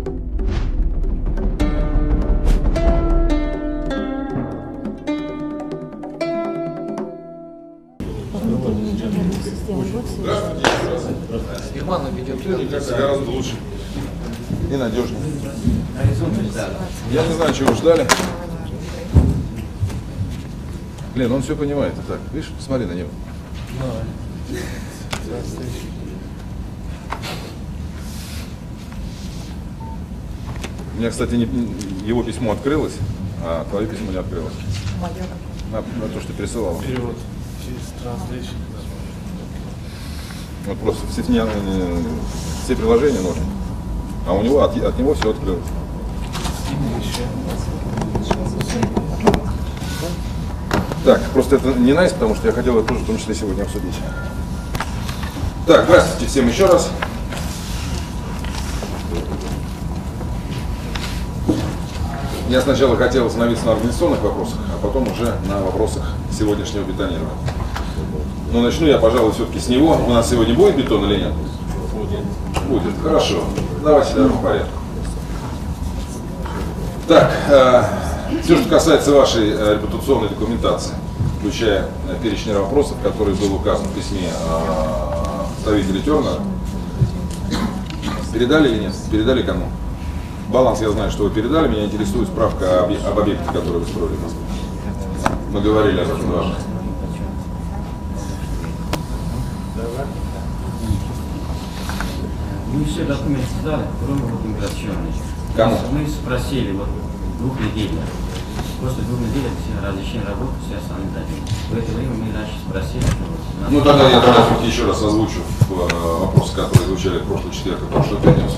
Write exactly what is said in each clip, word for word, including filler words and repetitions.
Гораздо лучше и надежнее. Я не знаю, чего ждали. Лен, он все понимает. Так, видишь, смотри на него. У меня, кстати, не, его письмо открылось, а твое письмо не открылось. На, на то, что пересылал. Перевод через транслейшн. Вот просто все, не, все приложения нужны. А у него от, от него все открылось. Так, просто это не найс, потому что я хотел это тоже в том числе сегодня обсудить. Так, здравствуйте всем еще раз. Я сначала хотел остановиться на организационных вопросах, а потом уже на вопросах сегодняшнего бетонирования. Но начну я, пожалуй, все-таки с него. У нас сегодня будет бетон или нет? Будет. Будет, хорошо. Давайте дальше в порядке. Так, э, все, что касается вашей э, репутационной документации, включая э, перечень вопросов, который был указан в письме э, представителя Тернера, передали или нет? Передали кому? Баланс я знаю, что вы передали. Меня интересует справка об, об объекте, который вы строили в Москве. Мы говорили об этом важно. Мы все документы сдали, кроме вот иммиграционных. Кому? Мы спросили вот двух недель. После двух недель все разрешение работы, все остальные дали. В это время мы раньше спросили. Что ну тогда я тогда еще раз озвучу вопросы, которые звучали в прошлый четверг и прошлую пятницу.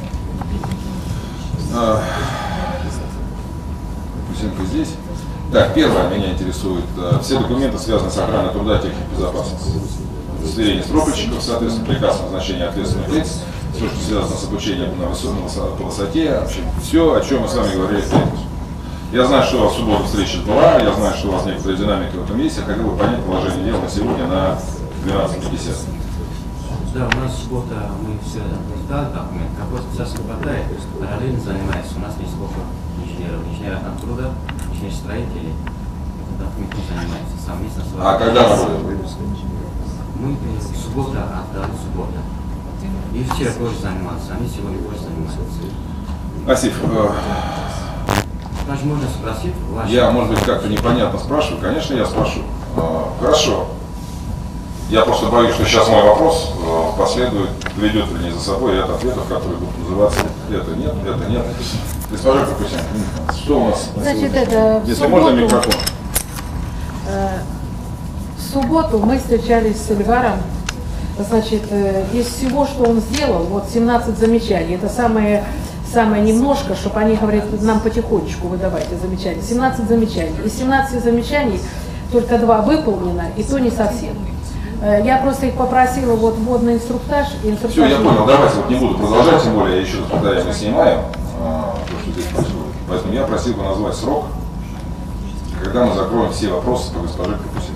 Кусенко здесь. Так, первое меня интересует. Все документы связаны с охраной труда и техники безопасности. Удостоверение стропольщиков, соответственно, приказ о назначении ответственных лиц, все, что связано с обучением на высотой, по высоте, вообще, все, о чем мы с вами говорили в пятницу. Я знаю, что у вас в субботу встреча была, я знаю, что у вас некоторая динамика в этом есть. Я хотел бы понять положение дела на сегодня на двенадцать пятьдесят. Да, у нас суббота, мы все сдали документы, какой сейчас не хватает, параллельно занимается. У нас есть сколько инженеров, инженеров на труда, инженер-строителей, документом занимается совместно с вами. А когда мы Мы в субботу отдали субботу. И вчера тоже занимался, они сегодня тоже занимаются. Асиф, э, Даже можно спросить ваши... я, может быть, как-то непонятно спрашиваю. Конечно, я спрошу. Э, хорошо. Я просто боюсь, что сейчас мой вопрос э, последует, ведет вернее за собой ряд ответов, которые будут называться это нет, это нет. Госпожа Капусян, что у нас? Значит, это Если субботу, можно, микрофон. Э, в субботу мы встречались с Эльваром. Значит, э, из всего, что он сделал, вот семнадцать замечаний, это самое, самое немножко, чтобы они говорят, нам потихонечку выдавайте замечания. семнадцать замечаний. Из семнадцати замечаний только два выполнено, и то не совсем. Э, я просто их попросила, вот вводный инструктаж. инструктаж Все, я понял, давайте вот не буду продолжать, тем более я еще раз повторяю, мы снимаем а, то, что здесь происходит. Поэтому я просил бы назвать срок, когда мы закроем все вопросы по госпоже Капусян.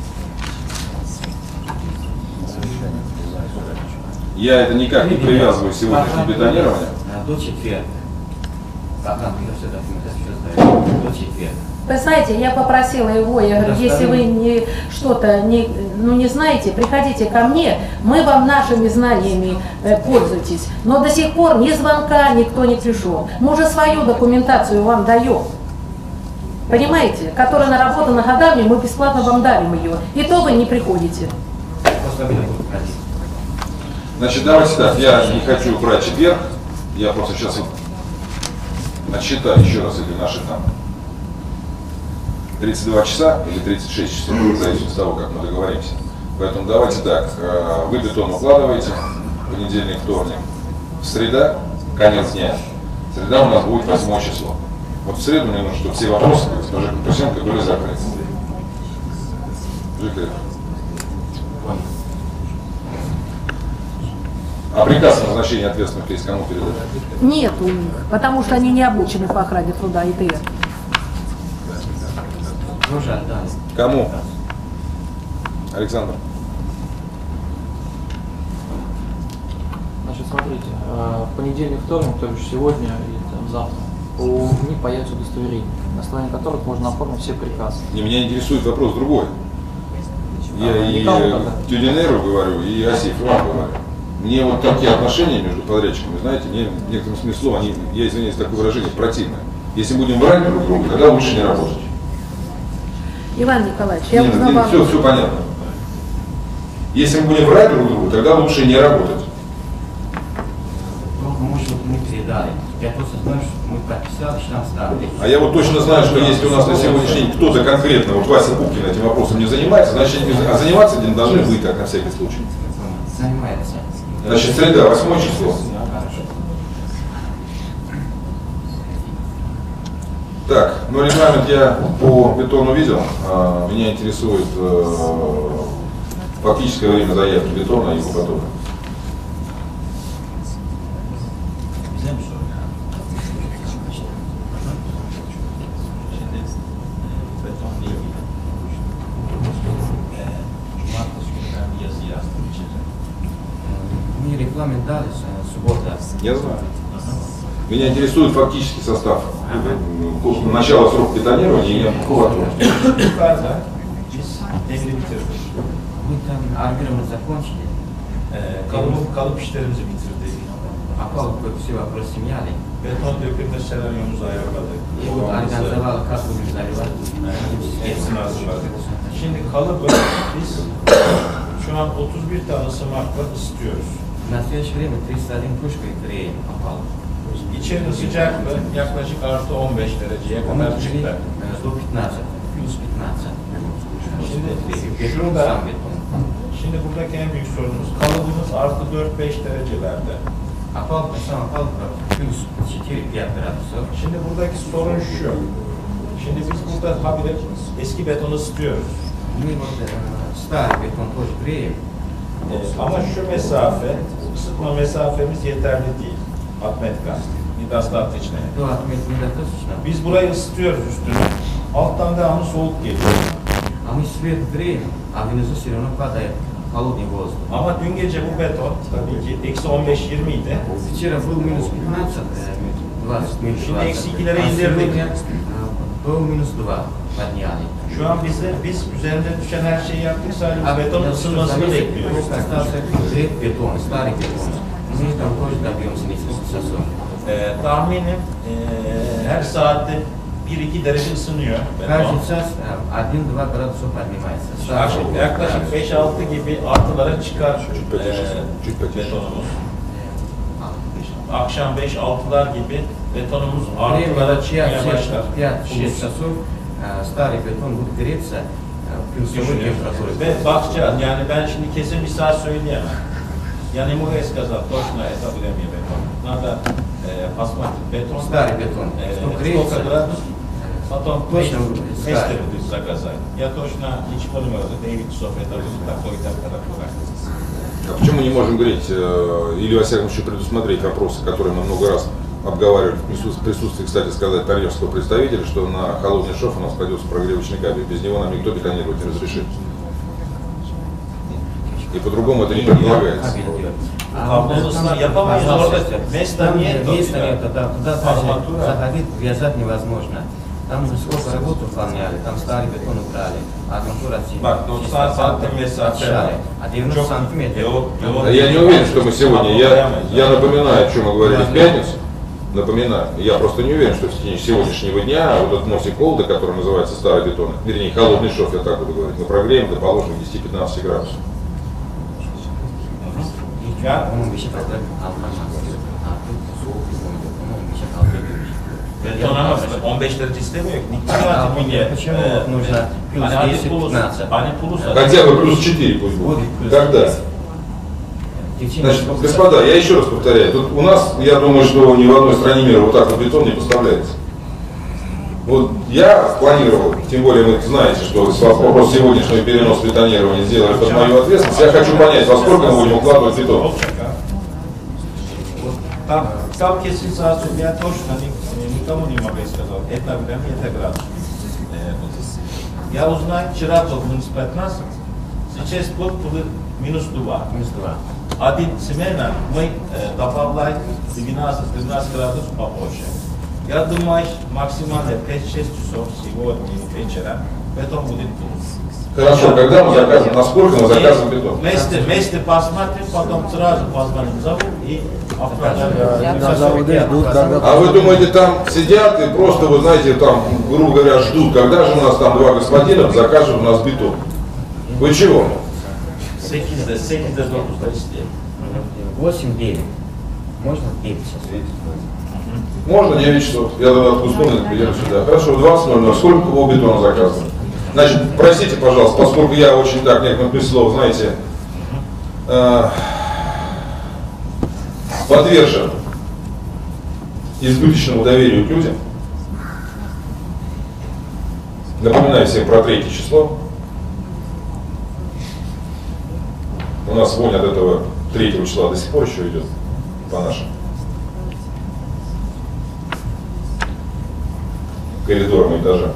Я это никак не привязываю сегодня к бетонированию. До четверга. Пока мы все документы сдаем. До четверга. Вы знаете, я попросила его, я говорю, если вы не, что-то не, ну, не знаете, приходите ко мне, мы вам нашими знаниями э, пользуйтесь. Но до сих пор ни звонка никто не пришел. Мы уже свою документацию вам даем. Понимаете? Которая наработана годами, мы бесплатно вам дарим ее. И то вы не приходите. После обеда буду ходить. Значит, давайте так, я не хочу брать четверг, я просто сейчас вот отсчитаю еще раз эти наши там тридцать два часа или тридцать шесть часов, в зависимости от того, как мы договоримся. Поэтому давайте так, вы бетон укладываете, понедельник, вторник, среда, конец дня, среда у нас будет восьмое число. Вот в среду мне нужно, чтобы все вопросы госпожи Капусенко были закрыты. Жители. А приказ о назначении ответственных лиц кому передать? Нет у них, потому что они не обучены по охране труда и ИТР. Тоже отдали. Кому? Александр. Значит, смотрите, в понедельник, вторник, то есть сегодня и там, завтра, у них появится удостоверение, на основании которых можно оформить все приказы. И меня интересует вопрос другой. Я А, и Тюдинеру говорю, и Асиф вам говорю. Мне вот такие отношения между подрядчиками, знаете, мне в некотором смысле, они, я извиняюсь, такое выражение, противное. Если будем врать друг другу, тогда лучше не работать. Иван Николаевич, я Нет, узнавала... все, все понятно. Если мы будем врать друг другу, тогда лучше не работать. Ну, может, мы передали. Я просто знаю, что мы подписали, что нам ставили. А я вот точно знаю, что если у нас на сегодняшний день кто-то конкретно, вот Вася Пупкин этим вопросом не занимается, значит, а заниматься этим должны вы, так на всякий случай. Занимается. Значит, среда, восьмое число. Так, ну регламент я по бетону видел. А, меня интересует э, фактическое время заявки бетона и потока. Мы регламент дали, суббота. Я знаю. Меня интересует фактический состав. Начало срока бетонирования и макулатуры. Мы там армированно закончили. Kalıp, kalıp işlerimizi bitirdik. Опал все вопросы сняли. Beton dökümde senaryomuzu ayarladık. И вот организовала, как будем заливать. Hepsini hazırladık. Şimdi kalıbı biz şu an otuz bir tane ısımakla ısıtıyoruz. В настоящее время тридцать один кружкой греем опал. İçerinin sıcaklığı yaklaşık artı on beş dereceye Мы kadar пришли çıktı. до пятнадцати, плюс пятнадцать. Şimdi Бетон, şurada, сам бетон. şimdi buradaki en büyük sorunumuz kalıbımız artı dört beş derecelerde. Опал, сам опал плюс четыре-пять градусов. Şimdi buradaki sorun şu. Şimdi biz burada habire eski betonu ısıtıyoruz. Мы вот э, старый бетон тоже греем. Ee, ama şu mesafe, ısıtma mesafemiz yeterli değil. Atmetka, nidaslattıçne. То отметить недостаточно. Biz burayı ısıtıyoruz üstüne. Alttan devamlı soğuk geliyor. А мы свет греем, а внизу все равно падает холодный воздух. Ama dün gece bu beton tabii ki eksi on beş yirmi idi. Вчера был минус пятнадцать, э, двадцать, минус Şimdi двадцать. eksi ikilere А indirdik. сегодня э, был минус два подняли. Şu an bizde, biz üzerinde düşen her şeyi yaptık, sadece А beton я ısınmasını заметил, bekliyoruz. просто остался греб бетон, старый бетон. Мы там тоже добьемся несколько часов. Ee, tahminim ee, her saatte bir iki derece ısınıyor beton. Каждый час э, один-два градуса поднимается. Yaklaşık- Yaklaşık beş altı gibi artılara çıkar Чуть потише, ee, чуть потише. betonumuz. Akşam beş altılar gibi betonumuz Время artılara çıkmaya başlar. пять-шесть часов э, старый бетон будет греться э, плюсовой температурой. Ve bakacağız. Yani ben şimdi kesin bir saat söyleyemem. Yani mu je сказал точно это время beton. Надо э, посмотреть beton. Старый бетон. Э, Что сколько греется, градус? Потом Точно тестеры заказать. Я точно ничего не могу. Дэвид Софет, такой температура. А почему не можем говорить, э, или во всяком случае предусмотреть вопросы, которые мы много раз обговаривали в присутствии, присутствии, кстати сказать, тарьевского представителя, что на холодный шов у нас пойдет прогревочный кабель. Без него нам никто бетонировать не разрешит. И по-другому это не предполагается. Каблоносlar yapamayız orada. Места Там нет. места нет, там туда даже Арматура. заходить, вязать невозможно. Там сколько работ выполняли, там старый бетон убрали, а контура Bak doksan santim mesafe. А девяносто сантиметров. Yok, yok. А я не уверен, что мы сегодня, я, я напоминаю, о чем мы говорили в пятницу, напоминаю, я просто не уверен, что в течение сегодняшнего дня вот этот носик холода, который называется старый бетон, вернее холодный шов, я так буду говорить, мы прогреем до положенных десяти-пятнадцати градусов. Ya, Onun bir şey kaldı, anlamaz. Artık soğuk bir konu yok, onun bir şey kaldı. beton ama on beş derece istemiyor ki. А почему вот нужно плюс Hani hadi десять plus, пятнадцать? hani plus. Хотя бы плюс четыре пусть будет. Будет плюс Когда? десять. В течение Значит, сколько- господа, я еще раз повторяю, тут у нас, я думаю, что ни в одной стране мира вот так вот бетон не поставляется. Вот я планировал, тем более вы знаете, что вопрос сегодняшнего переноса бетонирования сделали под мою ответственность, я хочу понять, во сколько мы будем укладывать бетон. Там, там kesin saat söylüyor. Точно никому не могу сказать. Это время, это градус. Я узнаю, вчера был минус пятнадцать, сейчас год был минус два. Минус два. один смена мы э, добавляем двенадцать градусов попозже. Я думаю, максимально пять-шесть часов сегодня вечером бетон будет тут. Хорошо, когда мы заказываем, насколько мы заказываем бетон? Вместе, вместе посмотрим, потом сразу позвоним завод и А вы думаете, там сидят и просто, вы знаете, там, грубо говоря, ждут, когда же у нас там два господина закажут у нас бетон? Вы чего? восемь-девять. Можно девять часов? Можно девять часов. Я тогда отпускаю, приеду сюда. Хорошо, двадцать ноль ноль. Сколько кубов бетона заказываем? Значит, простите, пожалуйста, поскольку я очень так, некоторых слов, знаете, э, подвержен избыточному доверию к людям. Напоминаю всем про третье число. У нас вонь от этого третьего числа до сих пор еще идет по нашим коридорам и этажам.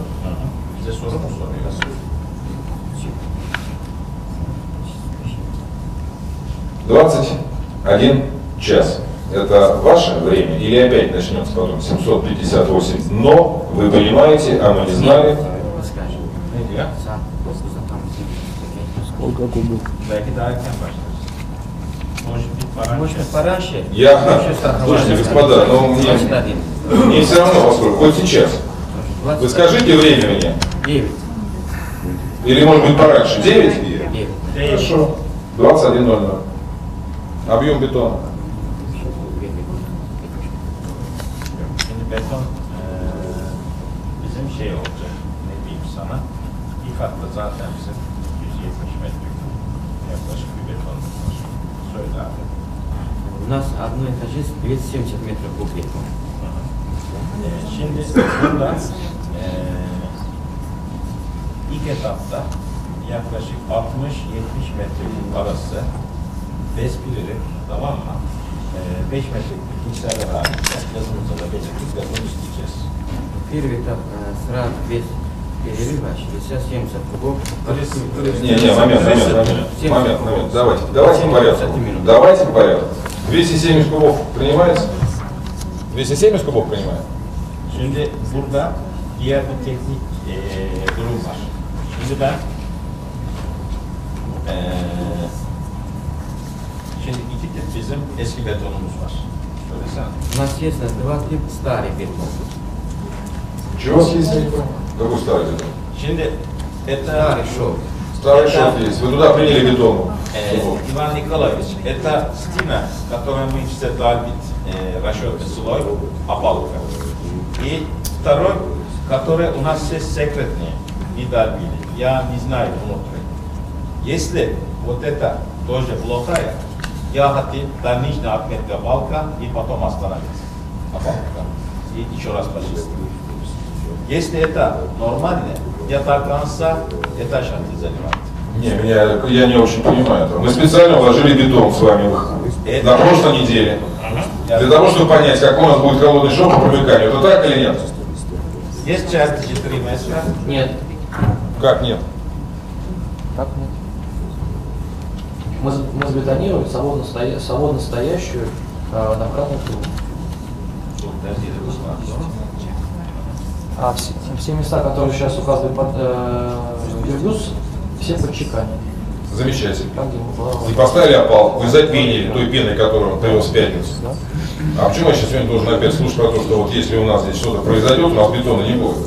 двадцать один час. Это ваше время или опять начнется потом семьсот пятьдесят восемь? Но вы понимаете, а мы не знали. Сколько кубов? Может быть, пораньше? Я, слушайте, господа, но мне, мне все равно, поскольку хоть сейчас. Вы скажите время мне. девять. Или может быть пораньше? девять? девять. Хорошо. двадцать один ноль ноль. Объем бетона. Beton bizim şey olacak, ne diyeyim sana, ilk hatta zaten bizim yüz yetmiş metreküp yaklaşık bir beton var. Söyle abi. У нас одно этаже двести семьдесят метров куб бетона. Ee, şimdi burada e, ilk etapta yaklaşık altmış yetmiş metreküp arası bespileri, tamam mı? beş metreküp bilgisayarlar halinde yazımızda da belirttik ve bunu isteyeceğiz. Первый этап сразу без перерыва шестьдесят семьдесят кубов. Не, не, момент, момент, момент, момент, момент. Давайте, давайте по порядку. Давайте по порядку. двести семьдесят кубов принимается? двести семьдесят кубов принимаем? Şimdi burada diğer bir teknik e, durum var. Şimdi ben e, şimdi iki tip bizim eski betonumuz var. Söylesene. У нас есть два типа старый бетон. Чего? Какой старый бетон? Şimdi это Старый шов. Старый шов есть. Вы туда приняли бетон. э, Иван Николаевич, это стена, которую мы все долбит э, расчетный слой опалка. И второй, который у нас есть секретный, не долбили. Я не знаю внутри. Если вот это тоже плохая, я хотел до нижней отметка балка и потом остановиться. Опалка. И еще раз почистить. Если это нормально, я до конца этаж заливать. Не, меня, я не очень понимаю этого. Мы специально вложили бетон с вами Это- на прошлой неделе. Для того, чтобы понять, как у нас будет холодный шов по промыканию. Это так или нет? Есть часть четыре метра. Нет. Как нет? Как нет? Мы, з- мы забетонировали свободно, стоя, свободно стоящую э, однократную трубу. А все, все места, которые сейчас указывает под, э, Вергус, все под чеканью. Замечательно. Там, где мы была- И поставили опал, вы запенили той пеной, которую он привез в пятницу. Да? А почему я сейчас сегодня должен опять слушать про то, что вот если у нас здесь что-то произойдет, у нас бетона не будет?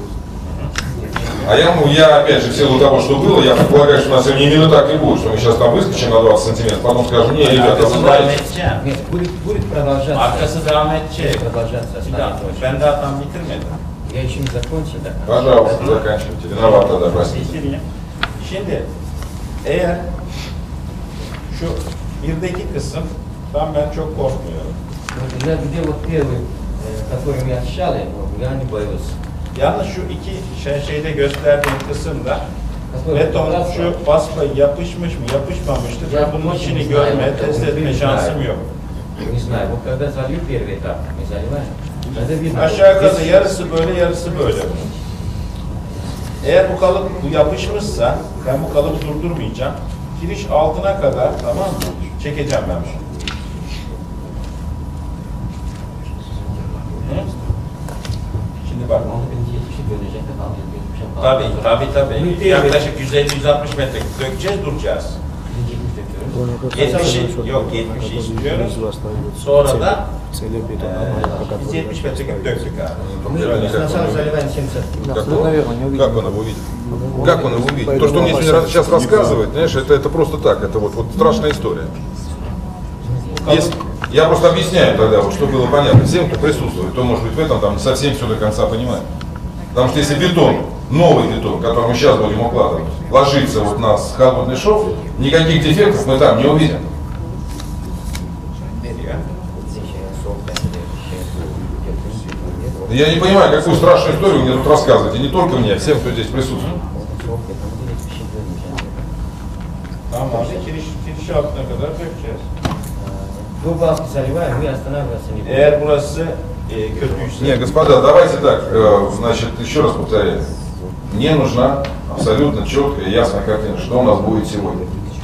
А я, ну, я опять же, в силу того, что было, я предполагаю, что у нас сегодня именно так и будет, что мы сейчас там выскочим на двадцать сантиметров, потом скажем, не, ребята, вы знаете. Нет, будет, будет продолжаться. Arkası devam edecek. Будет продолжаться Bir старый dakika, точно. ben daha tam bitirmedim. Я еще не закончил. Да. Пожалуйста, заканчивайте. Виноват тогда, простите. Bitireyim. Şimdi eğer şu birdeki kısım tam ben çok korkmuyorum. Вот, где, где вот первый, э, который мы очищали, я не боюсь. Yalnız şu iki şey, şeyde gösterdiğim kısımda Который beton раз- şu basma yapışmış mı yapışmamıştır. Ya, Ben bunun очень içini не görme, знаю, test вот, etme не şansım знаю. yok. Не знаю, вот когда залью первый этап, мы заливаем, тогда видно. Aşağı вот yukarı здесь- yarısı böyle, yarısı böyle. Eğer bu kalıp bu yapışmışsa ben bu kalıbı durdurmayacağım. Kiriş altına kadar, tamam mı? Çekeceğim ben bunu. Hı? Şimdi bak. Tabii tabii tabii. Yaklaşık yüz elli yüz altmış metre dökeceğiz, duracağız. yetmişi yok yetmişi istiyoruz. Sonra da e, biz yetmiş metre döktük abi. Как он его видит? Как он его видит? То, что мне сейчас рассказывает, знаешь, это, это просто так, это вот, вот страшная история. Если, я просто объясняю тогда, вот, чтобы было понятно всем, кто присутствует, то, может быть, в этом там не совсем все до конца понимает. Потому что если бетон, новый бетон, который мы сейчас будем укладывать, ложится вот на холодный шов, никаких дефектов мы там не увидим. Я не понимаю, какую страшную историю мне тут рассказываете, не только мне, а всем, кто здесь присутствует. Tamam abi, kiriş, kiriş altına kadar dökeceğiz. Bu baskı заливаем, мы останавливаться не будем. Eğer burası e, kötüyse... Не, господа, давайте так, э, значит, еще раз повторяю. Мне нужна абсолютно четкая и ясная картина, что у нас будет сегодня.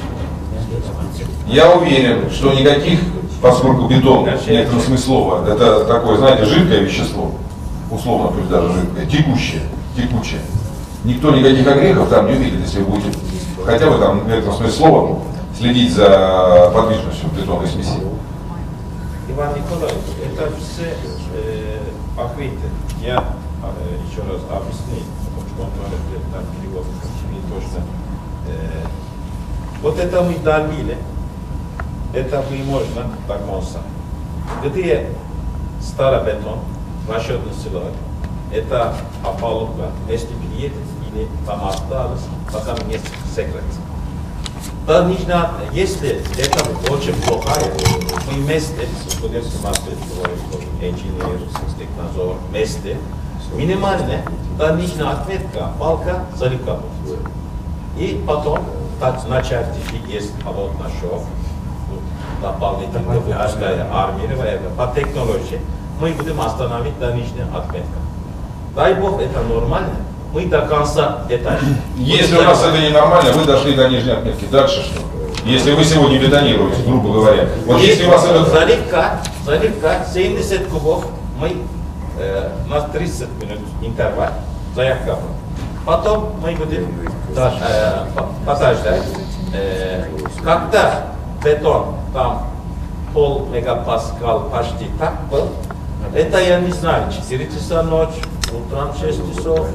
Я уверен, что никаких, поскольку бетон, в некотором смысле слова, это такое, знаете, жидкое вещество, условно, пусть даже жидкое, текущее, текучее. Никто никаких огрехов там не увидит, если вы будете хотя бы там, в некотором смысле слова, следить за подвижностью бетонной смеси. Иван Николаевич, это все э, аквиты. Я э, еще раз объясню, потому что он там перевод не точно. Э, вот это мы добили, это мы можно догнаться. Где старый бетон, расчетный слой, это опалубка, если приедет или там осталось, потом не секрет. Да, нужно, если это очень плохая, мы вместе, будем смотреть, инженер, технадзор, вместе, минимально, да, нужна отметка, балка, заливка. И потом, так, на чертежи есть холодный шов, дополнительно выпуская армировая, по технологии, мы будем остановить до нижней отметка. Дай Бог, это нормально. Мы до конца этажа. Если у нас это ненормально, вы дошли до нижней отметки. Дальше что? Если вы сегодня бетонируете, грубо говоря. Вот если, если у вас это... Заливка, заливка, семьдесят кубов, мы э, на тридцать минут интервал, заявка. Потом мы будем э, подождать. Э, когда бетон там пол мегапаскал почти так был, это я не знаю, четыре часа ночи, утром шесть часов.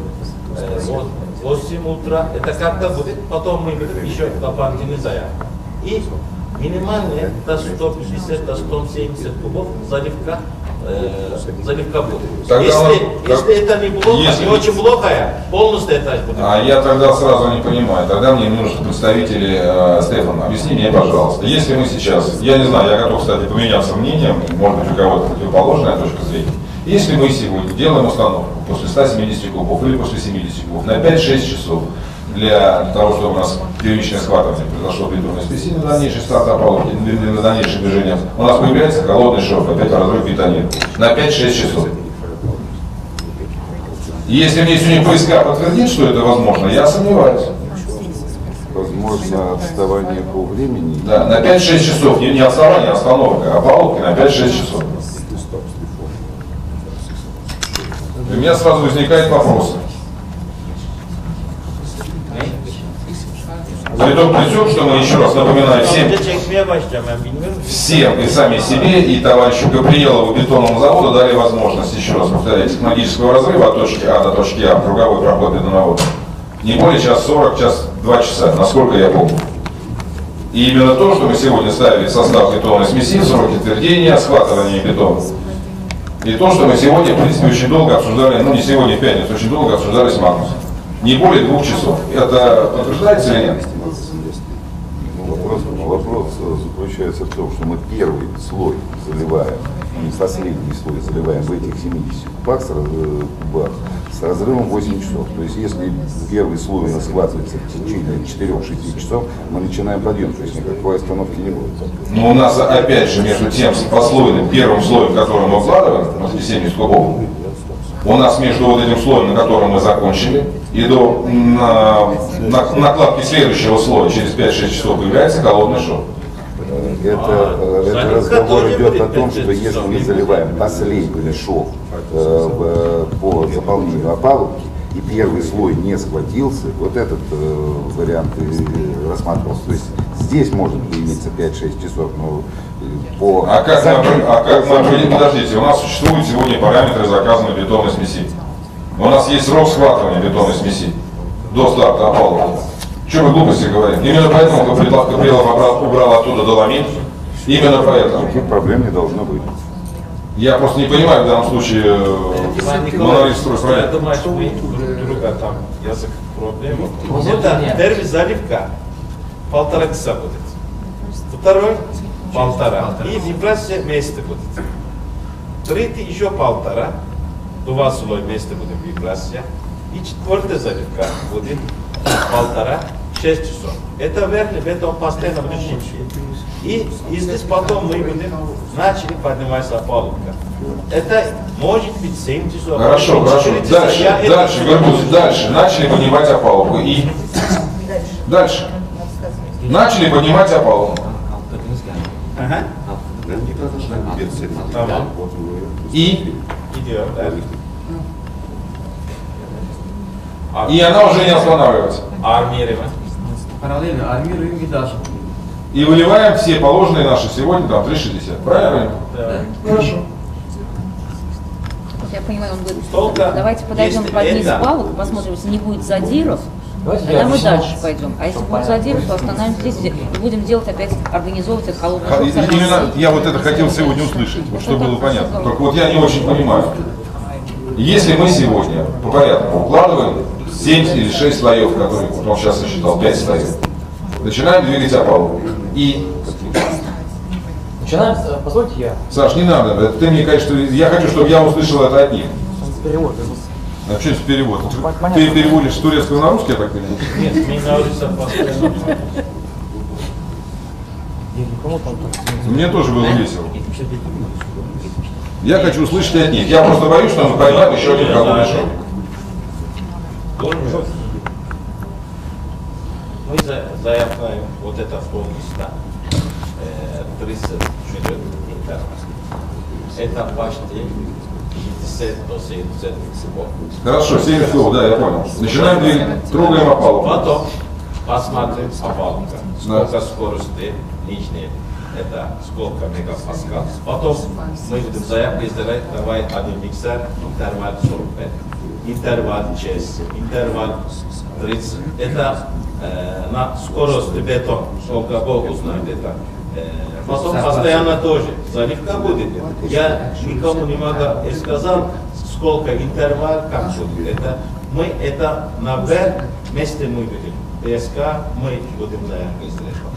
восемь утра, это когда будет, потом мы будем еще дополнительный заявку. И минимальная до сто пятьдесят до сто семьдесят кубов заливка, э, заливка будет. Тогда если он, если это не плохо, если... не очень плохая, полностью этаж будет. А я тогда сразу не понимаю, тогда мне нужны представители, э, Стефан, объясни мне, пожалуйста, если мы сейчас, я не знаю, я готов, кстати, поменяться мнением, может быть у кого-то противоположная точка зрения. Если мы сегодня делаем установку после ста семидесяти кубов или после семидесяти кубов на пять-шесть часов для, для того, чтобы у нас первичное схватывание произошло в бетонной смеси на дальнейший старт опалубки, на дальнейшее движение, у нас появляется холодный шов, опять разрыв бетонирования на пять-шесть часов. И если мне сегодня ПСК подтвердит, что это возможно, я сомневаюсь. Возможно отставание по времени? Да, на пять-шесть часов, не, не отставание, а остановка, опалубки на пять-шесть часов. У меня сразу возникает вопрос. При том, при том, что мы еще раз напоминаем всем, всем и сами себе, и товарищу Габриелову бетонному заводу дали возможность, еще раз повторяю, технологического разрыва от точки А до точки А, круговой проход бетоновода, не более час сорок, час два часа, насколько я помню. И именно то, что мы сегодня ставили в состав бетонной смеси, сроки твердения, схватывания бетона. И то, что мы сегодня, в принципе, очень долго обсуждали, ну не сегодня, в пятницу, очень долго обсуждали с Магнусом. Не более двух часов. Это подтверждается или нет? Вопрос, вопрос заключается в том, что мы первый слой заливаем, не последний слой заливаем в этих семидесяти кубах с, кубах с разрывом восемь часов. То есть если первый слой у нас схватывается в течение четырёх-шести часов, мы начинаем подъем, то есть никакой остановки не будет. Но у нас опять же между тем послойным первым слоем, который мы укладываем, на семьдесят кубов, у нас между вот этим слоем, на котором мы закончили, и до на, на, накладки следующего слоя через пять-шесть часов появляется холодный шов. это, А, это разговор тоже идет будет о том, что пять если часов, мы не заливаем последний шов э, в- по заполнению опалубки, и первый слой не схватился, вот этот э, вариант и рассматривался. То есть здесь может иметься пять-шесть часов, но э, по... А как, мы, опре- а как мы определим, подождите, у нас существуют сегодня параметры заказанной бетонной смеси. У нас есть срок схватывания бетонной смеси до старта опалубки. Что вы глупости говорите? Именно поэтому Каприлов убрал, убрал оттуда доломит. Именно поэтому. Никаких проблем не должно быть. Я просто не понимаю в данном случае Иван монолит Николаевич, я стройпроект. думаю, что вы друг друга там язык проблема. Вот Это нет. первый заливка полтора часа будет. Второй полтора. И вибрация вместе будет. Третий еще полтора. Два слоя вместе будет вибрация. И четвертая заливка будет полтора, шесть часов. Это верный бетон постоянно будет жидкий. И, и здесь потом мы будем начали подниматься опалубка. Это может быть семь часов. Хорошо, может хорошо. быть четыре часа. Дальше, Я это дальше, не вернусь. могу. Дальше. Начали поднимать опалубку. И дальше. Начали поднимать опалубку. Ага. Tamam. И, Gidiyor. Evet. и она уже не останавливается. Armiyeri mi? Параллельно армируем и даже. И выливаем все положенные наши сегодня там три шестьдесят. Правильно? Да. Хорошо. Я понимаю, он говорит, Столько, давайте подойдем если под низ это- палок, посмотрим, если не будет задиров, Давайте тогда я мы объясню. дальше пойдем. А если будет задиров, то остановимся здесь и будем делать опять, организовывать это холодное Ха- шоу. Именно я вот это хотел сегодня услышать, вот, чтобы было понятно. Только вот я не очень понимаю. Если мы сегодня по порядку укладываем семь или шесть слоев, которые вот он сейчас насчитал, пять слоев, начинаем двигать опалубку. И, Начинаем, с- позвольте я. Саш, не надо, это ты мне, конечно, я хочу, чтобы я услышал это от них. Перевод. А что это перевод? Понятно. Ты переводишь с турецкого на русский, я так понимаю? Нет, мне нравится постоянно. Никому там так. Мне тоже было весело. Я хочу услышать от них. Я просто боюсь, что мы поймаем еще один холодный шок. Olmuyor. Мы за- заявляем вот это полностью. тридцать четыре интервал. Это почти шестьдесят до семидесяти слов. Хорошо, семь слов, да, я понял. Начинаем двигать, трогаем опалубку. Потом посмотрим опалубка. Да. Сколько скорости нижней. Это сколько мегапаскал. Потом мы будем заявку сделать, давай один миксер, интервал сорок пять, интервал час, интервал тридцать. Это э, на скорость бетон, сколько Бог узнает это. Э, потом постоянно тоже заливка будет. Я никому не могу сказать, сколько интервал, как будет. Это, мы это наверх вместе мы будем. ПСК мы будем заявку сделать потом.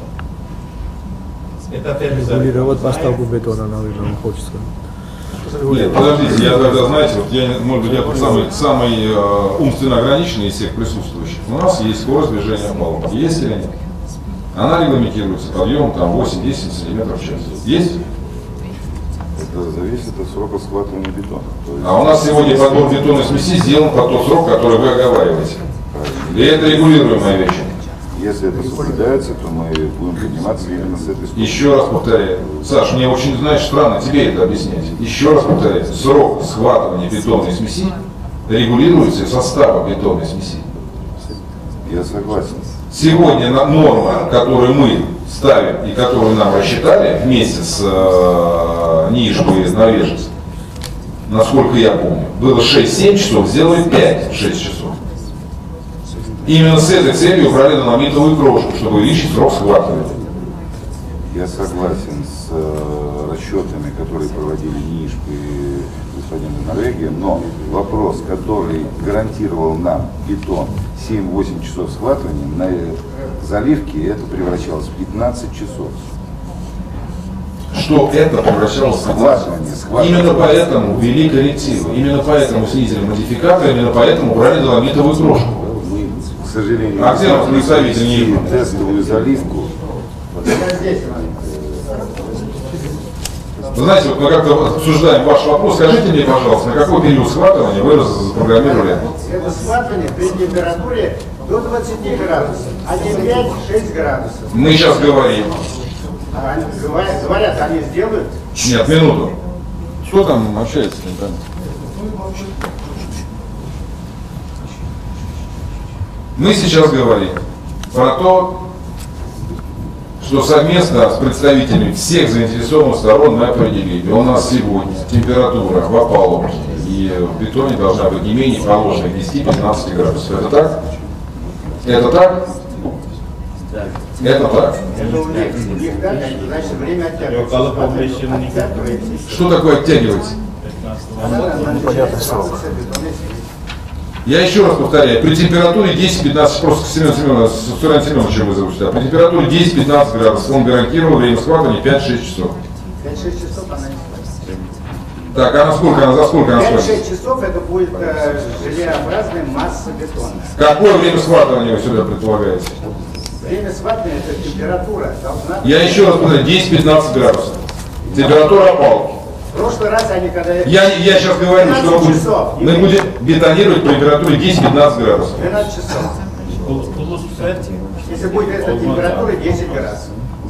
Это первый Регулировать заявка. поставку бетона, наверное, хочется. Нет, подождите, я тогда, знаете, вот я, может быть, я тут самый, самый э, умственно ограниченный из всех присутствующих. У нас есть скорость движения опалубки. Есть или нет? Она регламентируется подъемом там восемь-десять сантиметров в час. Есть? Это зависит от срока схватывания бетона. То есть, А у нас сегодня подбор бетонной смеси сделан под тот срок, который вы оговариваете. И это регулируемая вещь. если это соблюдается, то мы будем подниматься именно с этой стороны. Еще раз повторяю. Саш, мне очень, знаешь, странно тебе это объяснять. Еще раз повторяю. Срок схватывания бетонной смеси регулируется составом бетонной смеси. Я согласен. Сегодня на- норма, которую мы ставим и которую нам рассчитали вместе с э, Нижкой и Норвежец, насколько я помню, было шесть-семь часов, сделали пять-шесть часов. Именно с этой целью убрали динамитовую крошку, чтобы увеличить срок схватывания. Я согласен с э, расчетами, которые проводили Нишк и господин из Норвегии, но вопрос, который гарантировал нам бетон семь-восемь часов схватывания, на заливке это превращалось в пятнадцать часов. Что это превращалось в Схватывание, схватывание. Именно поэтому ввели коррективы, именно поэтому снизили модификаторы, именно поэтому убрали доломитовую крошку. Мы, к сожалению, А где у нас представитель не Нишка? тестовую заливку. Вы знаете, вот мы как-то обсуждаем ваш вопрос. Скажите мне, пожалуйста, на какой период схватывания вы запрограммировали? Это схватывание при температуре до двадцати градусов, а не пять-шесть градусов. Мы сейчас говорим А они говорят, говорят, они сделают? Нет, минуту. Кто там общается? Мы сейчас говорим про то, что совместно с представителями всех заинтересованных сторон мы определили. У нас сегодня температура в опалубке и в бетоне должна быть не менее положенных десяти-пятнадцати градусов. Это так? Это так? Это так. Это у них, у них так, значит, время оттягивается. Что такое оттягивается? Я еще раз повторяю, при температуре десять-пятнадцать, просто Семен Семенович, Сурен Семенович вызову сюда, при температуре десять-пятнадцать градусов он гарантировал время схватывания пять-шесть часов. пять-шесть часов она не схватит. Так, а насколько она, за сколько она схватит? пять-шесть часов это будет э, желеобразная масса бетона. Какое время схватывания вы сюда предполагаете? Время схватывания это температура должна... Я еще раз повторяю, десять-пятнадцать градусов. Температура опалки. В прошлый раз они когда... Я, я сейчас говорю, что мы будем, мы будем бетонировать при температуре десять-пятнадцать градусов. двенадцать часов. Если будет эта температура десять градусов.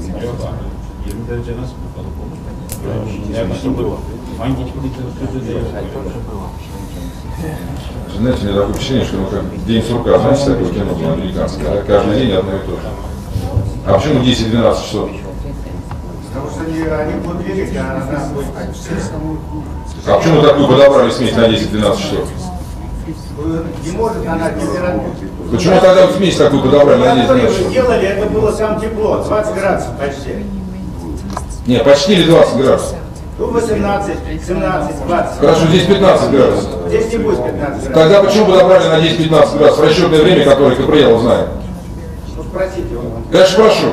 Знаете, у меня такое впечатление, что ну, как день сурка, знаете, такое кино было американское, да? Каждый день одно и то же. А почему десять-двенадцать часов? Потому что они, они будут двигать, а она будет... А почему такую подобрали смесь на десять-двенадцать часов? Не может она температура. Почему тогда вы смесь такую подобрали на десять-двенадцать часов? Вы делали, это было там тепло, двадцать градусов почти. Не, почти ли двадцать градусов? Ну, восемнадцать, семнадцать, двадцать. Хорошо, здесь пятнадцать градусов. Здесь не будет пятнадцать градусов. Тогда почему подобрали на десять-пятнадцать градусов? Расчетное время, которое Каприел знает. Ну, спросите его. Конечно, спрошу.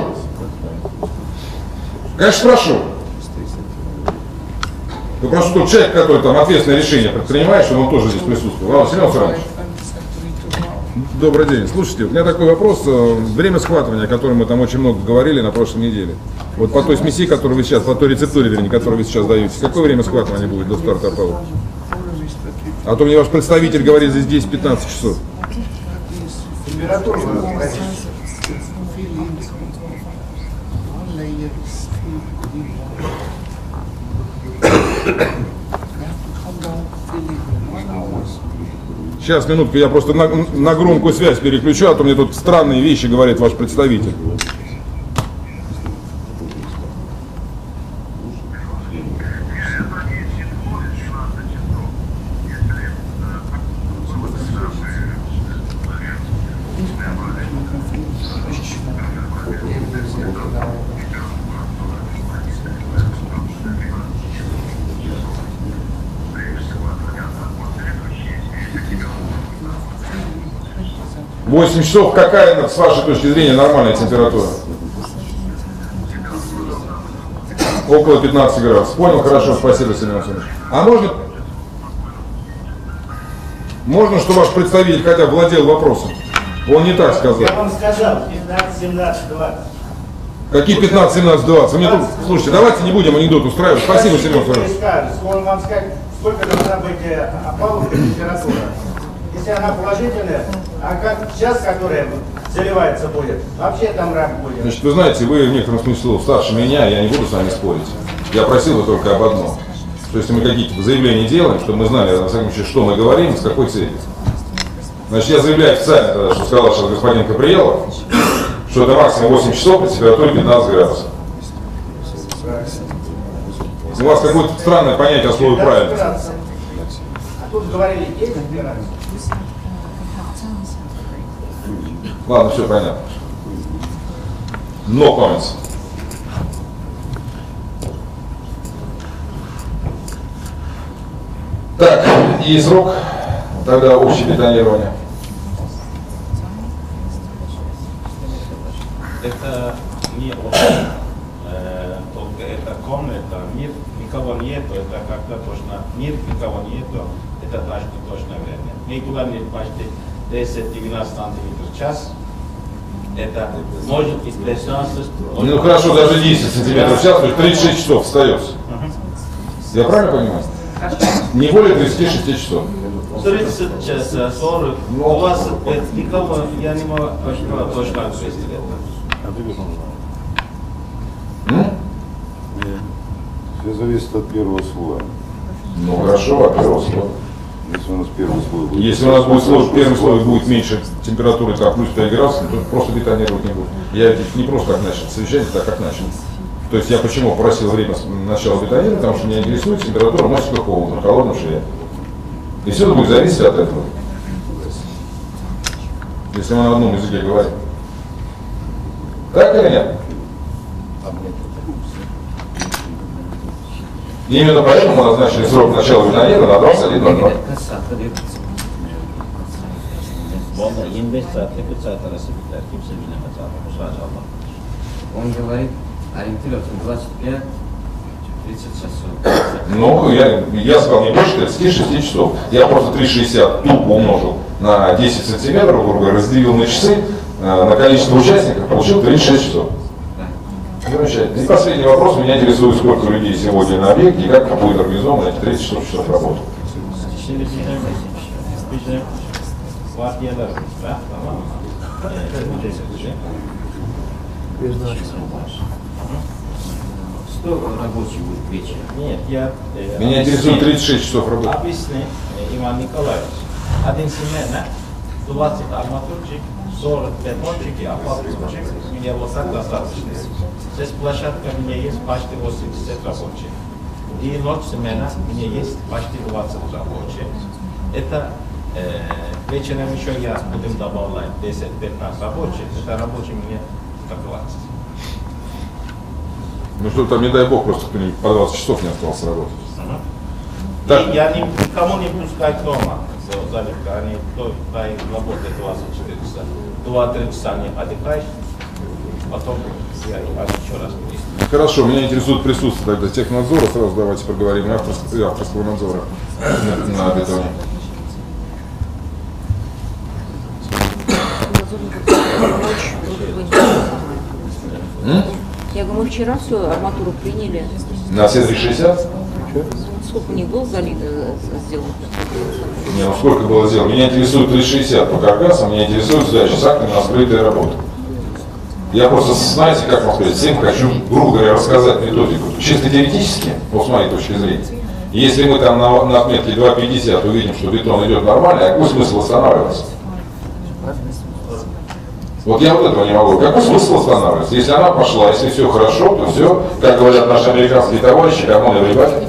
Конечно, спрошу. Вы просто тот человек, который там ответственное решение принимает, что он тоже здесь присутствовал. Ладно, Семен Францович. Добрый день. Слушайте, у меня такой вопрос. Время схватывания, о котором мы там очень много говорили на прошлой неделе. Вот по той смеси, которую вы сейчас, по той рецептуре, вернее, которую вы сейчас даете, какое время схватывания будет до старта опалубки? А то мне ваш представитель говорит здесь десять-пятнадцать часов. Температура Сейчас, минутку, я просто на, на громкую связь переключу, а то мне тут странные вещи говорит ваш представитель. восемь часов, какая, с вашей точки зрения, нормальная температура? Около пятнадцати градусов. Понял? Хорошо, спасибо, Семен Васильевич. А можно, можно, что ваш представитель хотя бы владел вопросом? Он не так сказал. Я вам сказал, пятнадцать, семнадцать, двадцать. Какие пятнадцать, семнадцать, двадцать? Вы мне тут, слушайте, давайте не будем анекдот устраивать. Спасибо, Семен Васильевич. Он вам скажет, сколько должна быть опалубка температура. Если она положительная, а как сейчас, которая заливается будет, вообще там рак будет. Значит, вы знаете, вы в некотором смысле старше меня, я не буду с вами спорить. Я просил бы только об одном. То есть, если мы какие-то заявления делаем, чтобы мы знали, на всяком случае, что мы говорим, с какой целью. Значит, я заявляю официально, тогда, что сказал сейчас господин Каприелов, что это максимум восемь часов при температуре пятнадцать градусов. У вас какое-то странное понятие о слове правильно. А тут говорили десять градусов. Ладно, все понятно. No comments. Так, и срок тогда общее бетонирование. Это не э, только эта комната, нет, никого нету, это когда точно, нет, никого нету, это точно точное время. Никуда нет почти десять-двенадцать сантиметров в час. Это может быть тринадцать. Ну хорошо, даже десять сантиметров в час, то есть тридцать шесть часов остается. Я правильно понимаю? Не более тридцати шести часов. тридцать часов, сорок. У вас никого, я не могу точно ответить это. М? Все зависит от первого слоя. Ну хорошо, от первого слоя. Если у нас первый слой будет... Если у нас будет слой, первый слой будет меньше температуры, как плюс пять градусов, то просто бетонировать не будет. Я ведь не просто как начал совещание, так как начал. То есть я почему просил время начала бетонирования, потому что меня интересует температура мостика холода, на холодном шве. И все это будет зависеть от этого. Если мы на одном языке говорим. Так или нет? И именно поэтому мы назначили срок начала бетонирования на двадцать один ноль ноль. Он говорит, ориентироваться на двадцать пять тридцать часов. Ну, я, я сказал не больше тридцати шести часов. Я просто триста шестьдесят тупо умножил на десять сантиметров, грубо говоря, разделил на часы, на количество участников, получил тридцать шесть часов. Замечательно. И последний вопрос. Меня интересует, сколько людей сегодня на объекте и как будет организовано эти тридцать шесть часов работы. Что рабочий будет вечером? Нет, я... Э, Меня интересует тридцать шесть часов работы. Объясни, Иван Николаевич. Один семейный, двадцать арматурчик, сорок пять ночек и опалубчик. У меня вот так достаточно. Здесь площадка у меня есть почти восемьдесят рабочих. И ночь смена у меня есть почти двадцать рабочих. Это э, вечером еще я будем добавлять десять-пятнадцать рабочих. Это рабочий мне как двадцать. Ну что там, не дай бог, просто кто-нибудь по двадцать часов не остался работать. Ага. Так. И я никому не пускаю дома. Заливка, они то работают двадцать четыре часа. два-три часа не отдыхаешь, потом я еще раз приеду. Хорошо, меня интересует присутствие тогда технадзора. Сразу давайте поговорим авторского, авторского надзора на, на бетоне. Я говорю, мы вчера всю арматуру приняли. На все триста шестьдесят? Сколько у них было залито, сделано? Не, ну сколько было сделано? Меня интересует триста шестьдесят по каркасам, меня интересует сдача с актами на скрытые работы. Я просто, знаете, как вам сказать, всем хочу, грубо говоря, рассказать методику. Чисто теоретически, вот с моей точки зрения, если мы там на, на отметке два пятьдесят увидим, что бетон идет нормально, а какой смысл останавливаться? Вот я вот этого не могу. Какой смысл останавливаться? Если она пошла, если все хорошо, то все, как говорят наши американские товарищи, кому не ребята.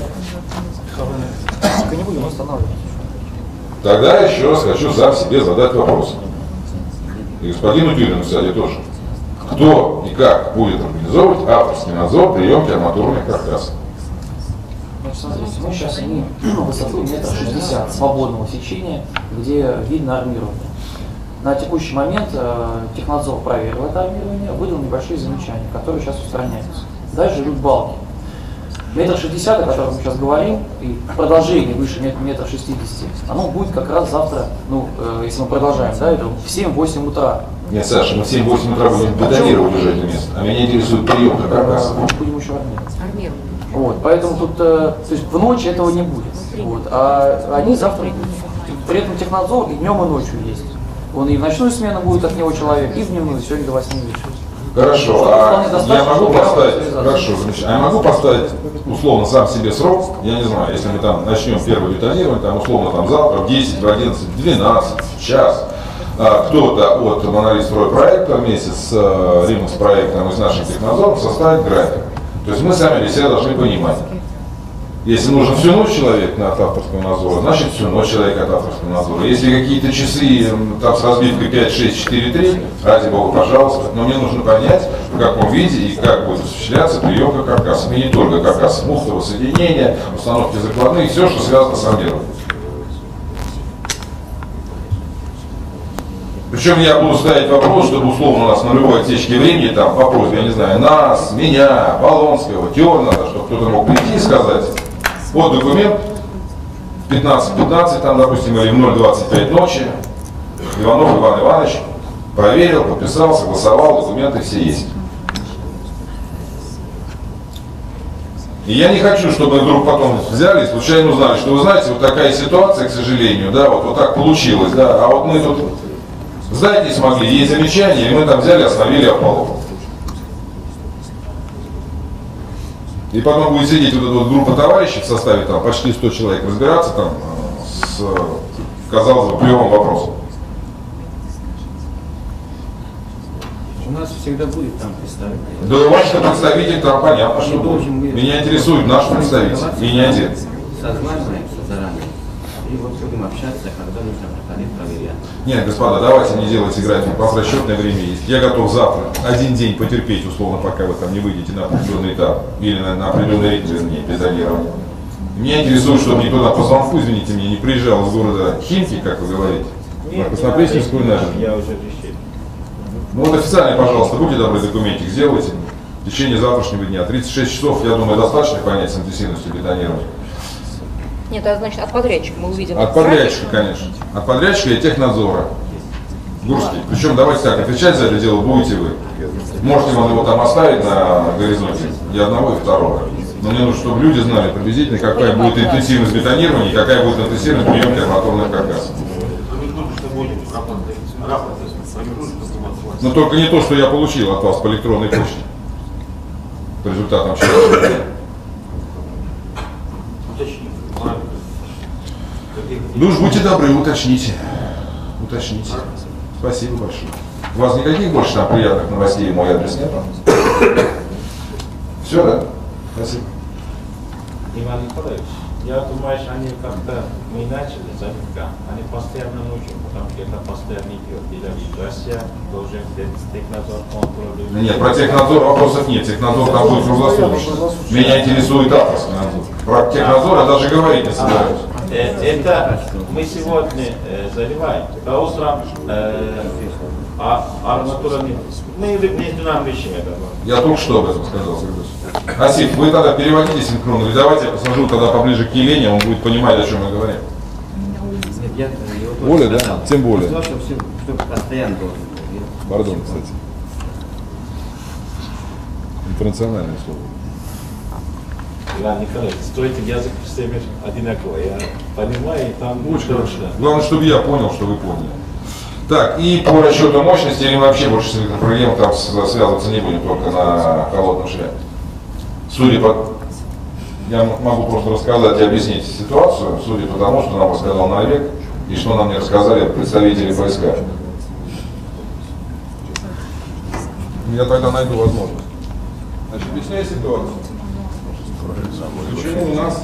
Не будем останавливаться. Тогда еще раз хочу сам себе задать вопрос. И господину Тюрину, кстати, тоже. Кто и как будет организовывать авторский надзор приемки арматурных каркасов? Значит, смотрите, мы сейчас имеем высоту метр шестьдесят свободного сечения, где видно армирование. На текущий момент э, технадзор проверил это армирование, выдал небольшие замечания, которые сейчас устраняются. Дальше идут балки. Метр шестьдесят, о котором мы сейчас говорим, и продолжение выше метра шестидесяти, оно будет как раз завтра, ну, э, если мы продолжаем, да, это в семь-восемь утра. Нет, Саша, мы в семь-восемь утра будем бетонировать уже это место, а меня интересует приемка каркаса. Мы будем еще армировать. Армирование. Вот, поэтому тут, э, то есть в ночь этого не будет. Вот, а они завтра будут. При этом технадзор и днем, и ночью есть. Он и в ночную смену будет от него человек, и в дневную, сегодня до восьми вечера. Хорошо, а я могу поставить, хорошо, а я могу поставить условно сам себе срок, я не знаю, если мы там начнем первое бетонирование, там условно там завтра в десять, в одиннадцать, в двенадцать, в час, а, кто-то от Монолит-стройпроекта вместе с э, Римас проектом и с нашим технадзором составит график. То есть мы сами для себя должны понимать. Если нужен всю ночь человек от авторского надзора, значит всю ночь человек от авторского надзора. Если какие-то часы там с разбивкой пять, шесть, четыре, три, ради бога, пожалуйста. Но мне нужно понять, в каком виде и как будет осуществляться приемка каркасов. И не только каркасов, муфтового соединения, установки закладных, все, что связано с армированием. Причем я буду ставить вопрос, чтобы условно у нас на любой отсечке времени, там, по просьбе, я не знаю, нас, меня, Полонского, Тернера, чтобы кто-то мог прийти и сказать, вот документ, пятнадцать пятнадцать, там, допустим, или в ноль двадцать пять ночи, Иванов Иван Иванович проверил, подписал, согласовал, документы все есть. И я не хочу, чтобы мы вдруг потом взяли и случайно узнали, что вы знаете, вот такая ситуация, к сожалению, да, вот, вот так получилось, да, а вот мы тут, знаете, не смогли, есть замечания, и мы там взяли, остановили опалубку. И потом будет сидеть вот эта вот группа товарищей в составе там почти сто человек, разбираться там с, казалось бы, плевым вопросом. У нас всегда будет там представитель. Да и ваш представитель там понятно, что будет. Меня интересует наш представитель, и не один. Созваниваемся заранее. И вот будем общаться, когда нужно проходить проверять. Нет, господа, давайте не делайте график, у вас расчетное время есть. Я готов завтра один день потерпеть, условно, пока вы там не выйдете на определенный этап или на, на определенный ритм, вернее, педалирования. Меня интересует, чтобы никто по звонку, извините меня, не приезжал из города Химки, как вы говорите, на Краснопресненскую набережную. Я уже решил. Ну вот официально, пожалуйста, будьте добры, документик сделайте. В течение завтрашнего дня. тридцать шесть часов, я думаю, достаточно понять с интенсивностью бетонирования. Нет, это значит от подрядчика мы увидим. От подрядчика, конечно. От подрядчика и технадзора. Гурский. Причем давайте так, отвечать за это дело будете вы. Можете вам его там оставить на горизонте, и одного, и второго. Но мне нужно, чтобы люди знали приблизительно, какая будет интенсивность бетонирования и какая будет интенсивность приемки арматурных каркасов. Но только не то, что я получил от вас по электронной почте. По результатам вчерашнего. Ну уж будьте добры, уточните. Уточните. Спасибо большое. У вас никаких больше там приятных новостей в мой адрес нет? Все, да? Спасибо. Иван Николаевич, я думаю, что они как-то, мы начали заведка, они постоянно нужны, потому что это постоянно идет. И Россия должен делать технадзор, контроль. Нет, про технадзор вопросов нет. Технадзор там будет круглосуточно. Меня интересует авторский надзор. Про технадзор я даже говорить не собираюсь. Это мы сегодня э, заливаем. По утрам э, а, арматура не... Мы между нами вещами это. Я только что об этом сказал, Сергей. Асиф, вы тогда переводите синхронно, или давайте я посажу тогда поближе к Елене, он будет понимать, о чем мы говорим. Нет, я его тоже Более, да? сказал. Тем более. Сказал, что все, что постоянно должен был. Пардон, кстати. Интернациональное слово. Иван Николаевич, строитель язык всеми одинаковый. Я понимаю, и там... Очень хорошо. Главное, чтобы я понял, что вы поняли. Так, и по расчету мощности, или мы вообще больше с электропроводом там связываться не будем, только на холодном шляпе. Судя по... Я могу просто рассказать и объяснить ситуацию, судя по тому, что нам рассказал Норвег, и что нам не рассказали представители ФСК. Я тогда найду возможность. Значит, объясняю ситуацию. Почему у нас...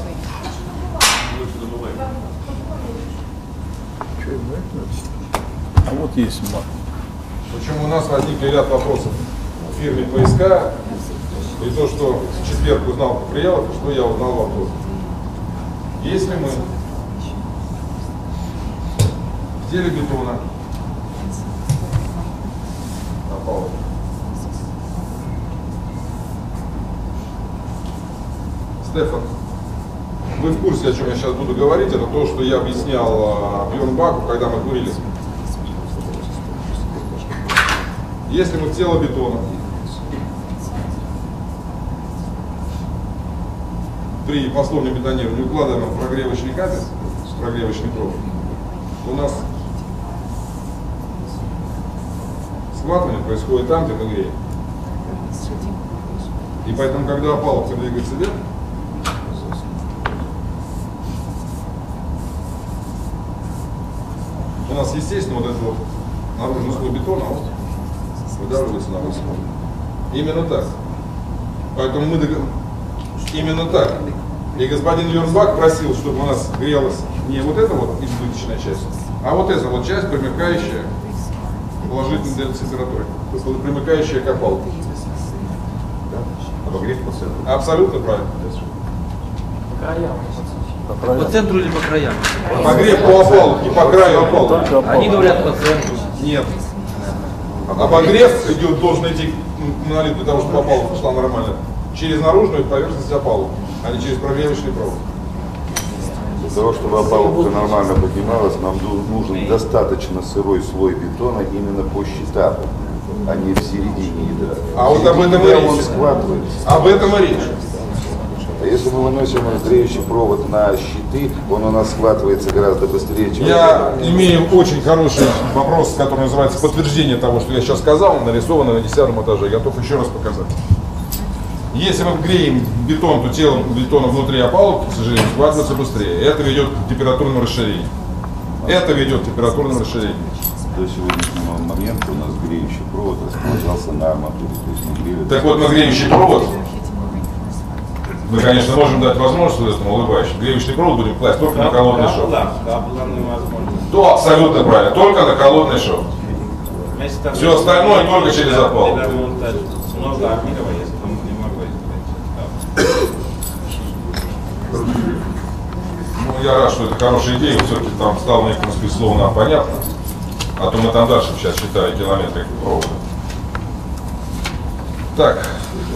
А вот есть мат. Почему у нас возникли ряд вопросов в фирме ПСК, и то, что в четверг узнал по приявах, и что я узнал в автобусе. Если мы в деле бетона попал. Стефан, вы в курсе, о чем я сейчас буду говорить, это то, что я объяснял Бьерн Баку, когда мы курили. Если мы в тело бетона при пословном бетонировании укладываем в прогревочный кабель, прогревочный провод, то у нас схватывание происходит там, где мы греем. И поэтому, когда опалубка двигается вверх, у нас, естественно, вот этот вот наружный слой бетона вот, выдавливается на высоту. Именно так. Поэтому мы дог... именно так. И господин Юрнбак просил, чтобы у нас грелась не вот эта вот избыточная часть, а вот эта вот часть, примыкающая к положительной температуре, примыкающая к опалубке. Обогрев по центру. Абсолютно правильно. По По центру или по краям? Обогрев по опалубке, по краю опалубки. Они говорят по центру. Нет. Обогрев идет, должен идти налит для того, чтобы опалубка шла нормально. Через наружную поверхность опалубки, а не через прогревочный провод. Для того, чтобы опалубка нормально поднималась, нам нужен достаточно сырой слой бетона именно по щитам, а не в середине ядра. А вот об этом и он речь. схватывается. Об этом и речь. А если мы выносим греющий провод на щиты, он у нас схватывается гораздо быстрее, чем... Я имею очень хороший вопрос, который называется подтверждение того, что я сейчас сказал, нарисовано на десятом этаже. Готов еще раз показать. Если мы греем бетон, то тело бетона внутри опалубки, к сожалению, схватывается быстрее. Это ведет к температурному расширению. Это ведет к температурному расширению. До сегодняшнего момента у нас греющий провод располагался на арматуре. То есть мы грели... Так вот, мы греющий провод, мы, конечно, можем дать возможность вот этому улыбающему. Греющий провод будем класть только на холодный шов. То абсолютно правильно, только на холодный шов. Все остальное только через опалубку. Ну, я рад, что это хорошая идея, все-таки там стало в некотором смысле слово нам понятно. А то мы там дальше сейчас считали километры провода. Так.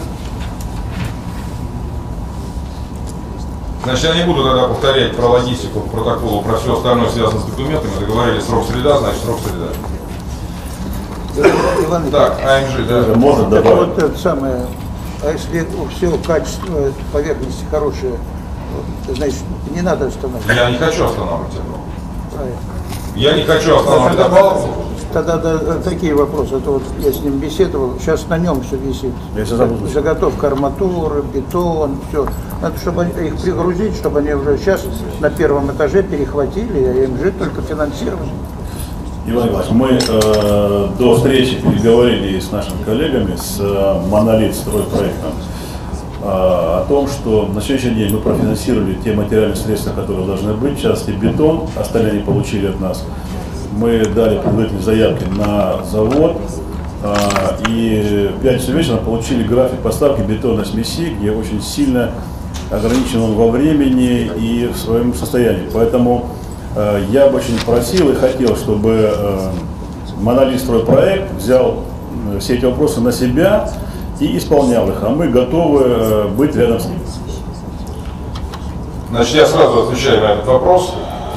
Значит, я не буду тогда повторять про логистику, протоколу, про все остальное связанное с документами. Договорились, срок среда, значит срок среда. Так, АМЖ, да? Можно добавить. Вот это самое, а если все качество поверхности хорошее, значит, не надо останавливать. Я не хочу останавливать это. Правильно. Я не хочу останавливать опалубку. Тогда да, такие вопросы. Это вот я с ним беседовал. Сейчас на нем все висит. Заготовка арматуры, бетон, все. Надо, чтобы они, их пригрузить, чтобы они уже сейчас на первом этаже перехватили, а АМЖ только финансировали. Иван Иванович, мы э, до встречи переговорили с нашими коллегами, с э, Монолит стройпроектом, э, о том, что на сегодняшний день мы профинансировали те материальные средства, которые должны быть, в частности бетон, остальные они получили от нас. Мы дали предварительные заявки на завод, э, и в пятницу вечером получили график поставки бетонной смеси, где очень сильно ограничен он во времени и в своем состоянии. Поэтому я бы очень просил и хотел, чтобы Монолит стройпроект взял все эти вопросы на себя и исполнял их, а мы готовы быть рядом с ним. Значит, я сразу отвечаю на этот вопрос,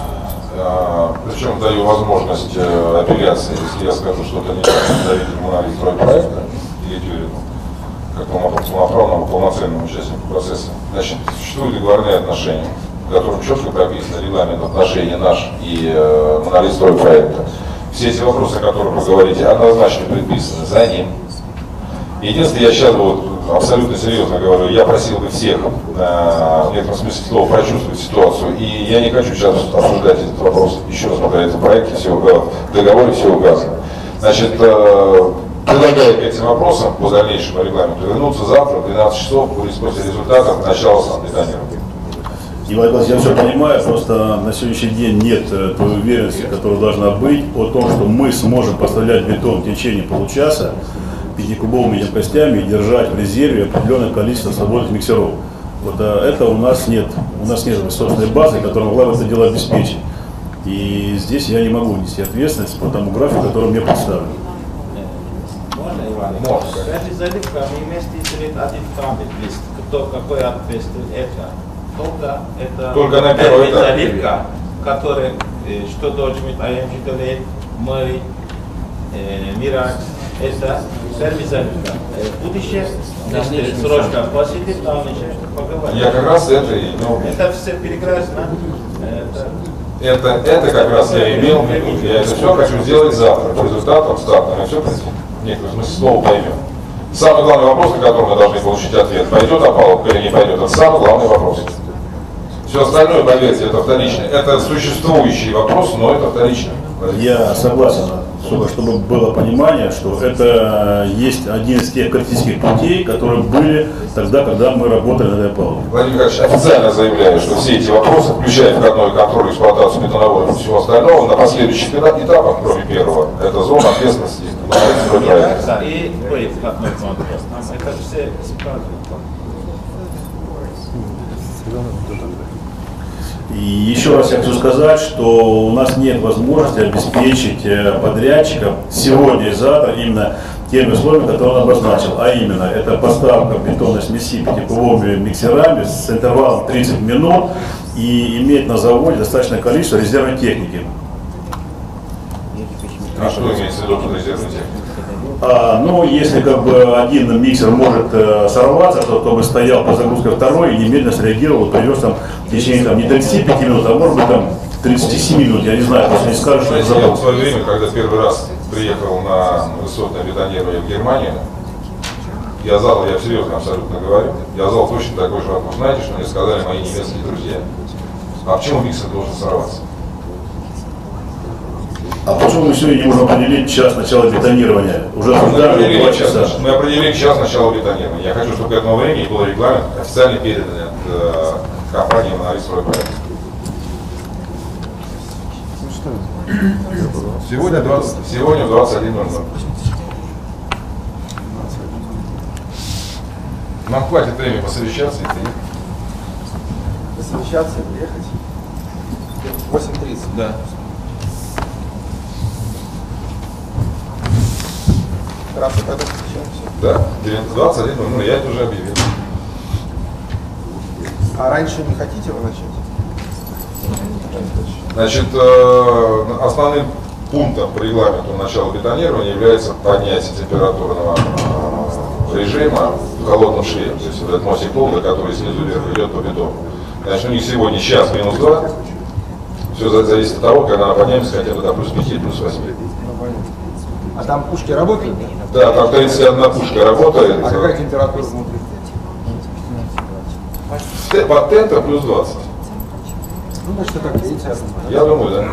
причем даю возможность апелляции, если я скажу что-то не так, представителю Монолит стройпроекта или Тюрину, как полноправному, полноценному участнику процесса. Значит, существуют договорные отношения, в котором четко прописан регламент отношений наш и э, Монолит стройпроекта. Все эти вопросы, о которых вы говорите, однозначно предписаны за ним. Единственное, я сейчас вот абсолютно серьезно говорю, я просил бы всех э, в некотором смысле слова прочувствовать ситуацию, и я не хочу сейчас обсуждать этот вопрос, еще раз повторяю, это в проекте все указано, в договоре все указано. Значит, э, предлагаю к этим вопросам по дальнейшему регламенту вернуться завтра в двенадцать часов после результатов начала санбетонирования. Иван Иванович, я все понимаю, просто на сегодняшний день нет той уверенности, которая должна быть, о том, что мы сможем поставлять бетон в течение получаса пятикубовыми емкостями и держать в резерве определенное количество свободных миксеров. Вот а это у нас нет, у нас нет собственной базы, которая могла бы это дело обеспечить. И здесь я не могу нести ответственность по тому графику, который мне представлен. Можно, Иван? Можно. Эта заливка, мы вместе один камень, кто какой ответственность это. Только это Только на первый этап. Заливка, которая, что должен быть АМЖ, мы, Миракс, это сервис заливка. Будущее, если срочно посетить, там еще поговорим. Я как раз это и имел. Это все прекрасно. Это, это как раз я имел в виду. Я это все хочу сделать завтра. По результатам старта мы все в некотором смысле снова поймем. Самый главный вопрос, на который мы должны получить ответ, пойдет опалубка или не пойдет, это самый главный вопрос. Все остальное, поверьте, это вторично. Это существующий вопрос, но это вторично. Я согласен, чтобы, чтобы было понимание, что это есть один из тех критических путей, которые были тогда, когда мы работали на этой опалубке. Владимир Николаевич, официально заявляю, что все эти вопросы, включая входной контроль, эксплуатацию бетоновода и всего остального, на последующих этапах, кроме первого, это зона ответственности. И будет входной контроль. Это все И еще раз я хочу сказать, что у нас нет возможности обеспечить подрядчика сегодня и завтра именно теми условиями, которые он обозначил, а именно это поставка бетонной смеси пятикубовыми миксерами с интервалом тридцать минут и иметь на заводе достаточное количество резервной техники. А что имеется в виду под резервной техникой? А, ну, если как бы один миксер может э, сорваться, то кто бы стоял по загрузке второй и немедленно среагировал, привез там в течение там, не тридцати пяти минут, а может быть там тридцати семи минут, я не знаю, просто не скажу, что это я в свое время, когда первый раз приехал на высотное бетонирование в Германию, я задал, я серьезно абсолютно говорю, я задал точно такой же вопрос. Знаете, что мне сказали мои немецкие друзья? А почему миксер должен сорваться? А почему мы сегодня не можем определить час начала бетонирования? Уже определили два часа. Мы определили час начала бетонирования. Я хочу, чтобы к этому времени был регламент официально передан от э, компании «Монолит Стройпроект». Сегодня, двадцать, сегодня в двадцать один ноль ноль. Нам хватит времени посовещаться и приехать. Посовещаться и приехать? восемь тридцать. Да. Хорошо, когда встречаемся? Да, двадцать один ноль ноль, я это уже объявил. А раньше не хотите его начать? Значит, э, основным пунктом по регламенту начала бетонирования является поднятие температурного э, режима в холодном шве. То есть вот этот мостик полга, который снизу вверх идет по бетону. Значит, у них сегодня час минус два. Все зависит от того, когда она поднимется хотя бы до плюс пяти, плюс восьми. А там пушки работают? Да, там тридцать одна пушка работает. А какая температура внутри? Под тента плюс двадцать. Ну, значит, это как тридцать. Я думаю, да.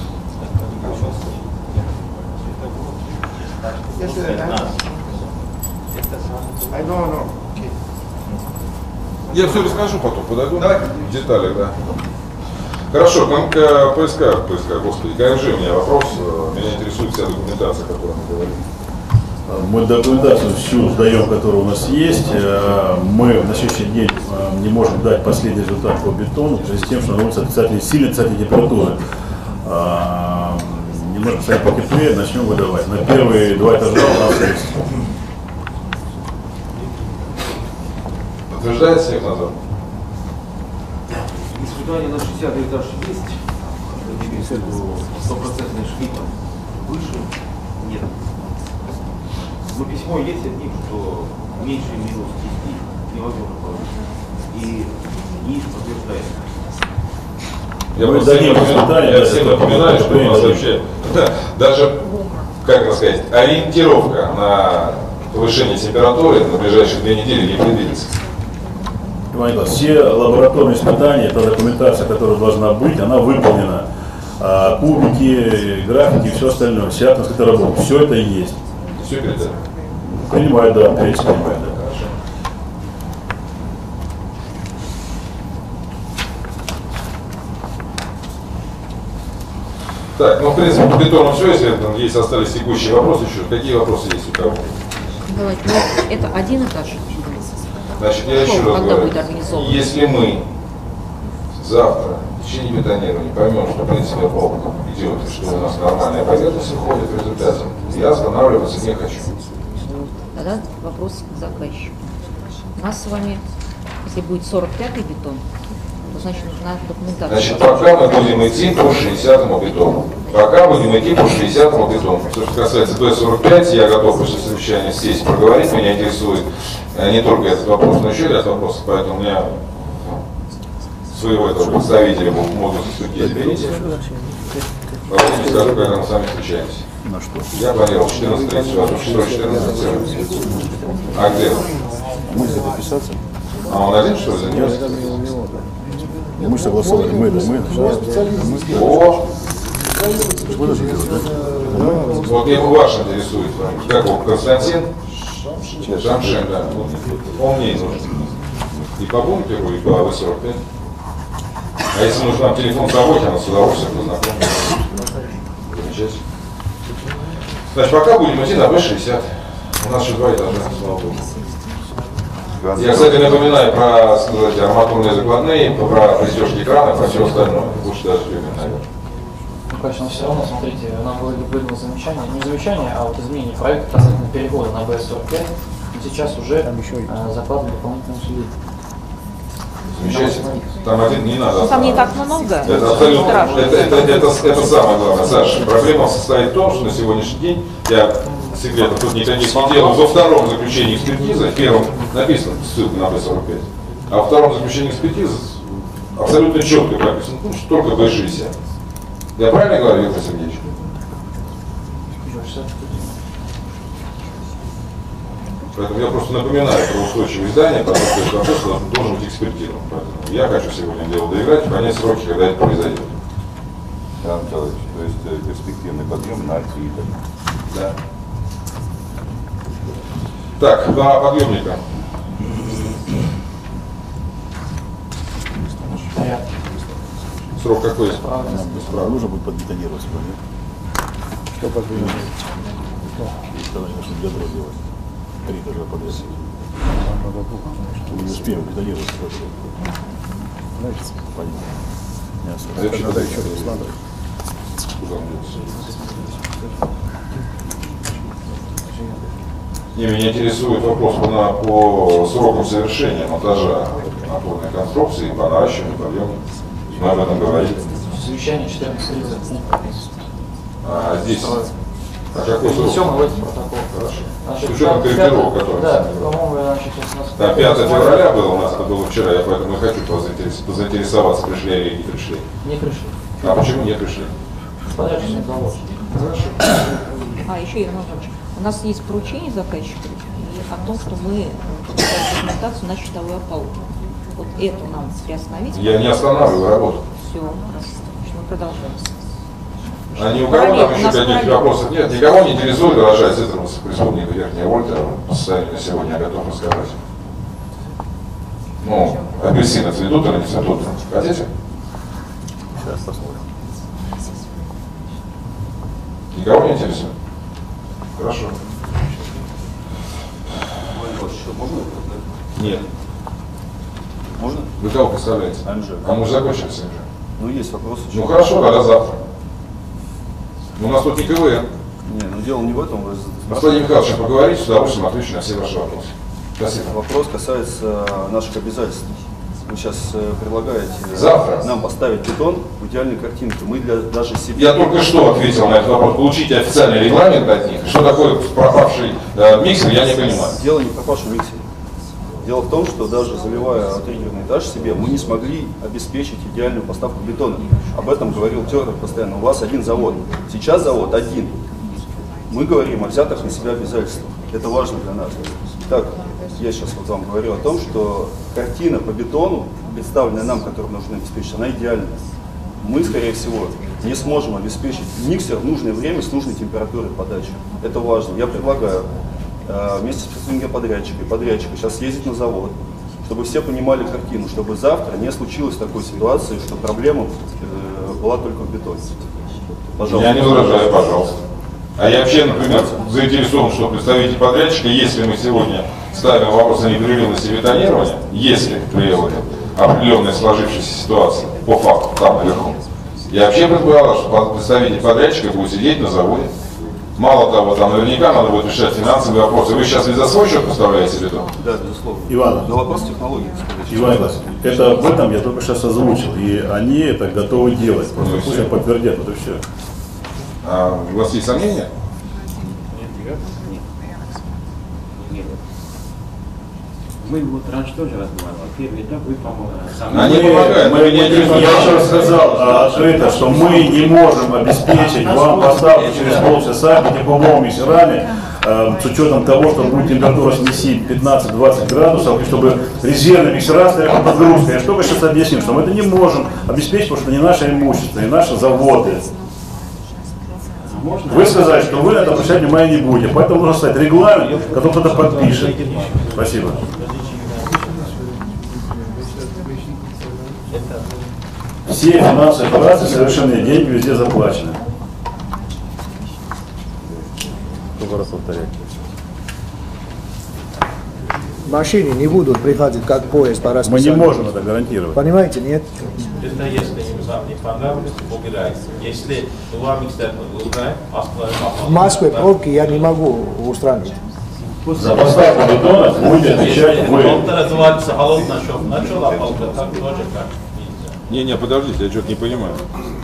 Я все расскажу потом, подойду в деталях, да. Хорошо, к ПСК, ПСК, господи, КМЖ у меня вопрос, меня интересует вся документация, о которой мы говорили. Мы документацию всю сдаем, которая у нас есть. Мы на следующий день не можем дать последний результат по бетону, в связи с тем, что на улице отрицательная, сильная отрицательная температура. Немножко станет потеплее, начнем выдавать. На первые два этажа у нас есть. Подтверждает снег назад? Испытание на шестидесятый этаж есть, стопроцентный шпик выше нет. Но письмо есть от них, что меньше минус десять невозможно положить. И низ подтверждает. Я просто всем напоминаю, я всем напоминаю, что у нас вообще даже, как это сказать, ориентировка на повышение температуры на ближайшие две недели не предвидится. Все лабораторные испытания, та документация, которая должна быть, она выполнена. А, кубики, графики и все остальное, вся открытая работа, все это есть. Все передали? Понимаю, да, конечно, понимаю, да. Хорошо. Так, ну в принципе по бетону все, если там есть остались текущие вопросы еще. Какие вопросы есть у кого? Давайте, ну, это один этаж. Значит, я еще раз Когда говорю, будет организован? если мы завтра в течение бетонирования поймем, что в принципе полк идет, и что у нас нормальная поверхность выходит в результате, я останавливаться не хочу. Тогда вопрос к заказчику. У нас с вами, если будет сорок пятый бетон, то значит нужна документация. Значит, пока мы будем идти по шестидесятому бетону. Пока будем идти по шестидесятому бетону. Что касается Б сорок пять, я готов после совещания сесть проговорить. Меня интересует не только этот вопрос, но еще ряд вопросов. Поэтому у меня своего этого представителя могут судить, заберите. Потом скажу, когда мы с вами встречаемся. На что? Я планировал четырнадцать тридцать, а то шестое четырнадцать. А где? Мы записаться. А он один, что ли, занимается? Мы согласовали, мы, да, мы. О! Вот меня ваш интересует. Как он, Константин? Шамшин, да. Он мне и нужен. И по бункеру, и по А В сорок пять. А если нужен нам телефон Завохина, с удовольствием познакомимся. Замечательно. Значит, пока будем идти на Б шестьдесят. У нас еще два этажа, слава богу. Я, кстати, напоминаю про, сказать, арматурные закладные, про пристежки экрана, про все остальное. Лучше даже время, наверное. Ну, конечно, все равно, смотрите, нам было выдано замечание, не замечание, а вот изменение проекта касательно перехода на Б сорок пять, и сейчас уже э, закладывают дополнительные условия. Замечательно. Там один не надо. Ну, там не так много. Это абсолютно. Это, это, это, это, это самое главное, Саша. Проблема состоит в том, что на сегодняшний день, я секретов тут никогда не делал, во втором заключении экспертизы, в первом написано ссылка на Б сорок пять, а во втором заключении экспертизы абсолютно четко прописано, ну, что только Б шестьдесят. Я правильно говорю, Виктор Сергеевич? Поэтому я просто напоминаю про устойчивое здание, потому что этот вопрос должен быть экспертирован. Поэтому я хочу сегодня дело доиграть и понять сроки, когда это произойдет. Иван Николаевич, то есть э, перспективный подъем на Альфиида. Да. Так, по подъемникам. Срок какой? Справа нужно будет подбетонировать сегодня. Что подбетонировать? И тогда не нужно ядро делать. Три этажа подряд. Мы не успеем бетонировать. Понятно. Надо еще надо. Не, меня интересует вопрос по, по срокам совершения монтажа опорной конструкции, по наращиванию подъема. Мы об этом говорили. Совещание четырнадцать тридцать. А здесь, а какой срок? Внесем в эти протоколы. Хорошо. Значит, С учетом корректировок, которые... Да, по-моему, значит, у нас... Да, пятое февраля было у нас, это было вчера, я поэтому и хочу позаинтересоваться, пришли или не пришли. Не пришли. А почему не пришли? Подрядчик не завод. Хорошо. А, еще, Иван Иванович, у нас есть поручение заказчика и о том, что мы подготовим документацию на щитовую опалубку. Вот эту нам приостановить. Я не останавливаю работу. Все, хорошо. Значит, мы продолжаем. А ни у кого там еще каких вопросов нет? Никого не интересует, урожай цитруса, преисполненного Верхняя Вольта, состояние на сегодня я готов рассказать. Ну, апельсины цветут или не цветут? Хотите? Сейчас посмотрим. Никого не интересует? Хорошо. Нет. Можно? Вы кого представляете? Анжель. А мы уже закончили с ним же. Ну, есть вопросы. Ну хорошо, тогда завтра. У нас тут не КВН. Не, ну дело не в этом. Вы Господин Михайлович, поговорите, с удовольствием отвечу на все ваши вопросы. Спасибо. Вопрос касается наших обязательств. Вы сейчас предлагаете Завтра. нам поставить бетон в идеальной картинке. Мы для даже себе... Я только что ответил на этот вопрос. Получите официальный регламент от них. Что такое пропавший э, миксер, я не понимаю. Дело не в пропавшем миксере. Дело в том, что даже заливая триггерный этаж себе, мы не смогли обеспечить идеальную поставку бетона. Об этом говорил Тернер постоянно. У вас один завод. Сейчас завод один. Мы говорим о взятых на себя обязательствах. Это важно для нас. Так, я сейчас вот вам говорю о том, что картина по бетону, представленная нам, которую нужно обеспечить, она идеальна. Мы, скорее всего, не сможем обеспечить миксер в нужное время с нужной температурой подачи. Это важно. Я предлагаю вместе с представителем подрядчика и подрядчика сейчас ездить на завод, чтобы все понимали картину, чтобы завтра не случилось такой ситуации, что проблема э, была только в бетоне. Пожалуйста. Я не возражаю, пожалуйста. А я вообще, например, заинтересован, что представитель подрядчика, если мы сегодня ставим вопрос о непрерывности бетонирования, если при определенной сложившейся ситуации по факту там наверху, я вообще предполагал, что представитель подрядчика будет сидеть на заводе. Мало того, там наверняка надо будет решать финансовые вопросы. Вы сейчас ведь за свой счет поставляете бетон? Да, безусловно. Иван, Но вопрос технологии. Иван Иванович, это об этом я только сейчас озвучил, и они это готовы делать. Просто Ну, пусть все. они подтвердят, вот и все. А у вас есть сомнения? Мы вот раньше тоже разговаривали. Первый этап вы помогли. Они помогают, но меня не Я еще сказал а, открыто, что мы не можем обеспечить вам поставку через полчаса пятикубовыми миксерами э, с учетом того, что будет температура снеси пятнадцать-двадцать градусов, и чтобы резервные миксера стояли под подгрузкой. Я что сейчас объяснил, что мы это не можем обеспечить, потому что это не наше имущество, не наши заводы. Вы сказали, что вы на это обращать внимание не будете, поэтому нужно стать регламент, который кто-то подпишет. Спасибо. Все финансовые операции, совершенные деньги везде заплачены. Сколько раз повторять? Машины не будут приходить как поезд по Мы расписанию. не можем это гарантировать. Понимаете, нет? Это если им сам не понравилось, убирается. Если два миксера убираем, оставляем. В Москве пробки я не могу устранить. За поставку бетона будете отвечать вы. Он называется холодный шов. Начал опалка, так тоже как. Не-не, подождите, я что-то не понимаю.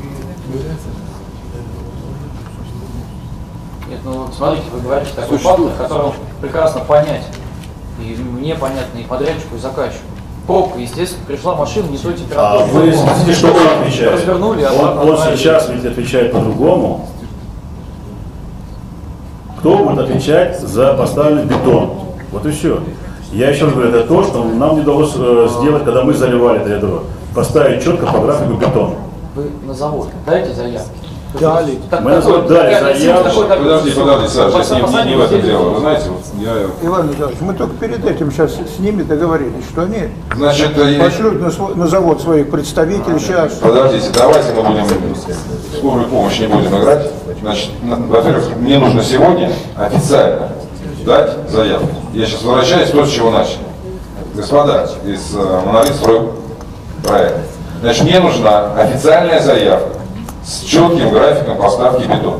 Нет, ну вот смотрите, вы говорите такой фактор, который прекрасно понять. И мне понятно, и подрядчику, и заказчику. Пробка, естественно, пришла машина не той температуры. А вы смотрите, что он отвечает. Развернули, Он, обратно он отправили. сейчас ведь отвечает по-другому. Кто будет отвечать за поставленный бетон? Вот и все. Я еще раз говорю, это то, что нам не удалось э, сделать, когда мы заливали это ядро. Поставить четко по графику бетон. Вы на завод дайте заявки. Дали. Мы на завод дали заявку. Подожди, подожди, Саша, здесь не, не в этом дело. Вы знаете, вот я... Иван Николаевич, мы только перед этим сейчас с ними договорились, что они Значит, пошлют на, свой, на завод своих представителей сейчас. Подождите, давайте мы будем скорую помощь не будем играть. Значит, во-первых, мне нужно сегодня официально дать заявку. Я сейчас возвращаюсь к тому, с чего начали. Господа из Монолит стройпроекта. Значит, мне нужна официальная заявка с четким графиком поставки бетона.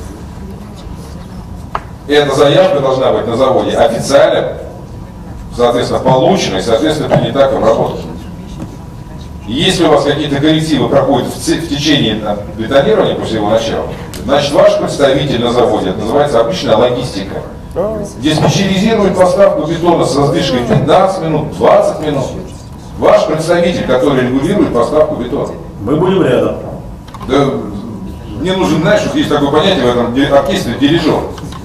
Эта заявка должна быть на заводе официально, соответственно, получена и, соответственно, принята к обработке. Если у вас какие-то коррективы проходят в, в течение там, бетонирования после его начала, значит, ваш представитель на заводе, это называется обычная логистика, диспетчеризирует поставку бетона со сдвижкой пятнадцать минут, двадцать минут. Ваш представитель, который регулирует поставку бетона. Мы будем рядом. Да, мне нужен, знаешь, вот есть такое понятие в этом оркестре — дирижер.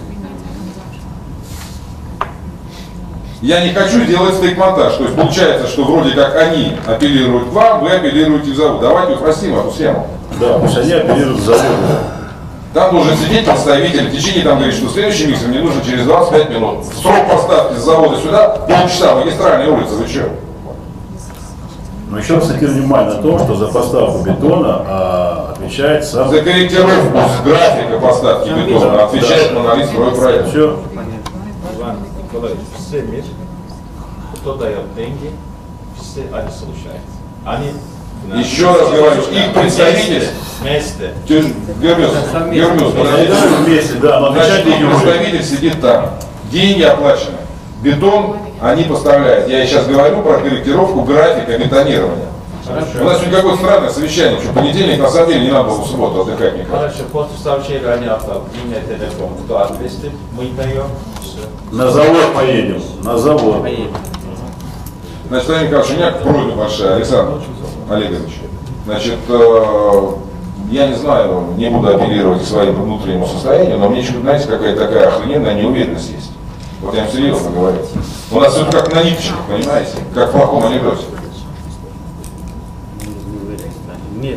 Я не хочу делать стейк-монтаж. То есть получается, что вроде как они апеллируют к вам, вы апеллируете к заводу. Давайте упростим эту схему. Да, пусть они апеллируют к заводу. Там должен сидеть представитель, в течение там говорит, что следующий миксер мне нужен через двадцать пять минут. Срок поставки с завода сюда полчаса, магистральная улица, вы что? Но еще раз акцентирую внимание на том, что за поставку бетона а, отвечает сам... За корректировку с графика поставки бетона отвечает Монолит стройпроект. Все. Иван Николаевич, все мир, кто дает деньги, все они слушают. Они... Еще раз говорю, их представитель... Вместе. Гермес, Гермес, вместе, да, но значит, их представитель сидит там. Деньги оплачены. Бетон они поставляют. Я сейчас говорю про корректировку графика бетонирования. Хорошо. У нас сегодня какое-то странное совещание, что в понедельник на самом деле не надо было в субботу отдыхать никак. Хорошо, после сообщения они отдал. Имя, телефон, кто ответственный, мы даем. Все. На завод поедем. На завод. Значит, Владимир Николаевич, у меня просьба большая, Александр Олегович. Значит, э, я не знаю, не буду апеллировать к своему внутреннему состоянию, но мне что-то, знаете, какая-то такая охрененная неуверенность есть. Вот я вам серьезно говорю. У нас все как на ниточках, понимаете? Как в плохом анекдоте. Нет.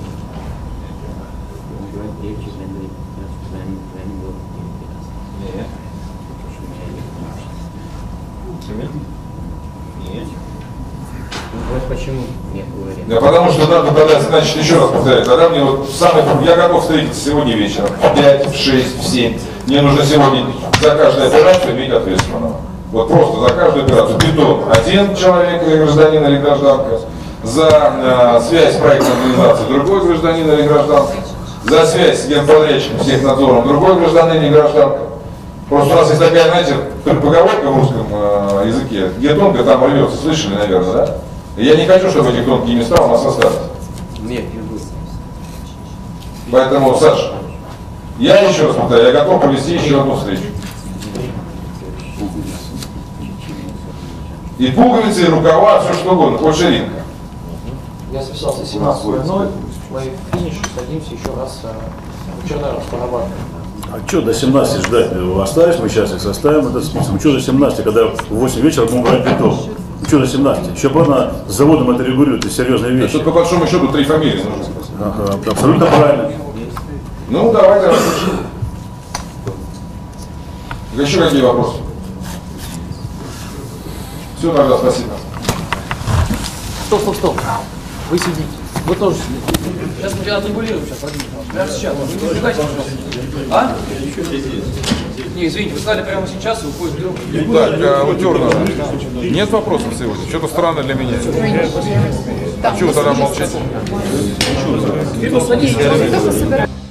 Нет. Вот почему нет, говорят. Да потому что надо тогда, значит, еще раз повторяю, тогда мне вот самый, я готов встретиться сегодня вечером, в пять, в шесть, в семь. Мне нужно сегодня за каждую операцию иметь ответственного. Вот просто за каждую операцию. Бетон один человек или гражданин или гражданка. За э, связь с проектной организацией другой гражданин или гражданка. За связь с генподрядчиком, с технадзором другой гражданин или гражданка. Просто у нас есть такая, знаете, поговорка в русском э, языке. Где тонко, там рвется. Слышали, наверное, да? И я не хочу, чтобы эти тонкие места у нас остались. Нет, не будет. Поэтому, Саша, я еще раз повторяю, я готов провести еще одну встречу. И пуговицы, и рукава, все что угодно, хоть ширинка. Я записался семнадцать ноль, мы в финише садимся еще раз в Чернораб порабатываем. А что до семнадцати ждать? Остались мы сейчас и составим этот список. Ну что до семнадцати, когда в восемь вечера будем брать бетон? Ну что до семнадцати? Еще правда с заводом это регулирует, это серьезные вещи. Тут по большому счету три фамилии нужны. Ага, абсолютно правильно. Ну давайте распишем. Еще какие вопросы? Все, тогда спасибо. Стоп, стоп, стоп. Вы сидите. Вы тоже сидите. Сейчас мы тебя отрегулируем, сейчас, Владимир. Прямо сейчас. Вы не убегайте, пожалуйста. А? Не, извините, вы сказали прямо сейчас и уходит в Так, Утюрнова. Нет вопросов сегодня? Что-то странно для меня. А чего тогда молчите? Садись,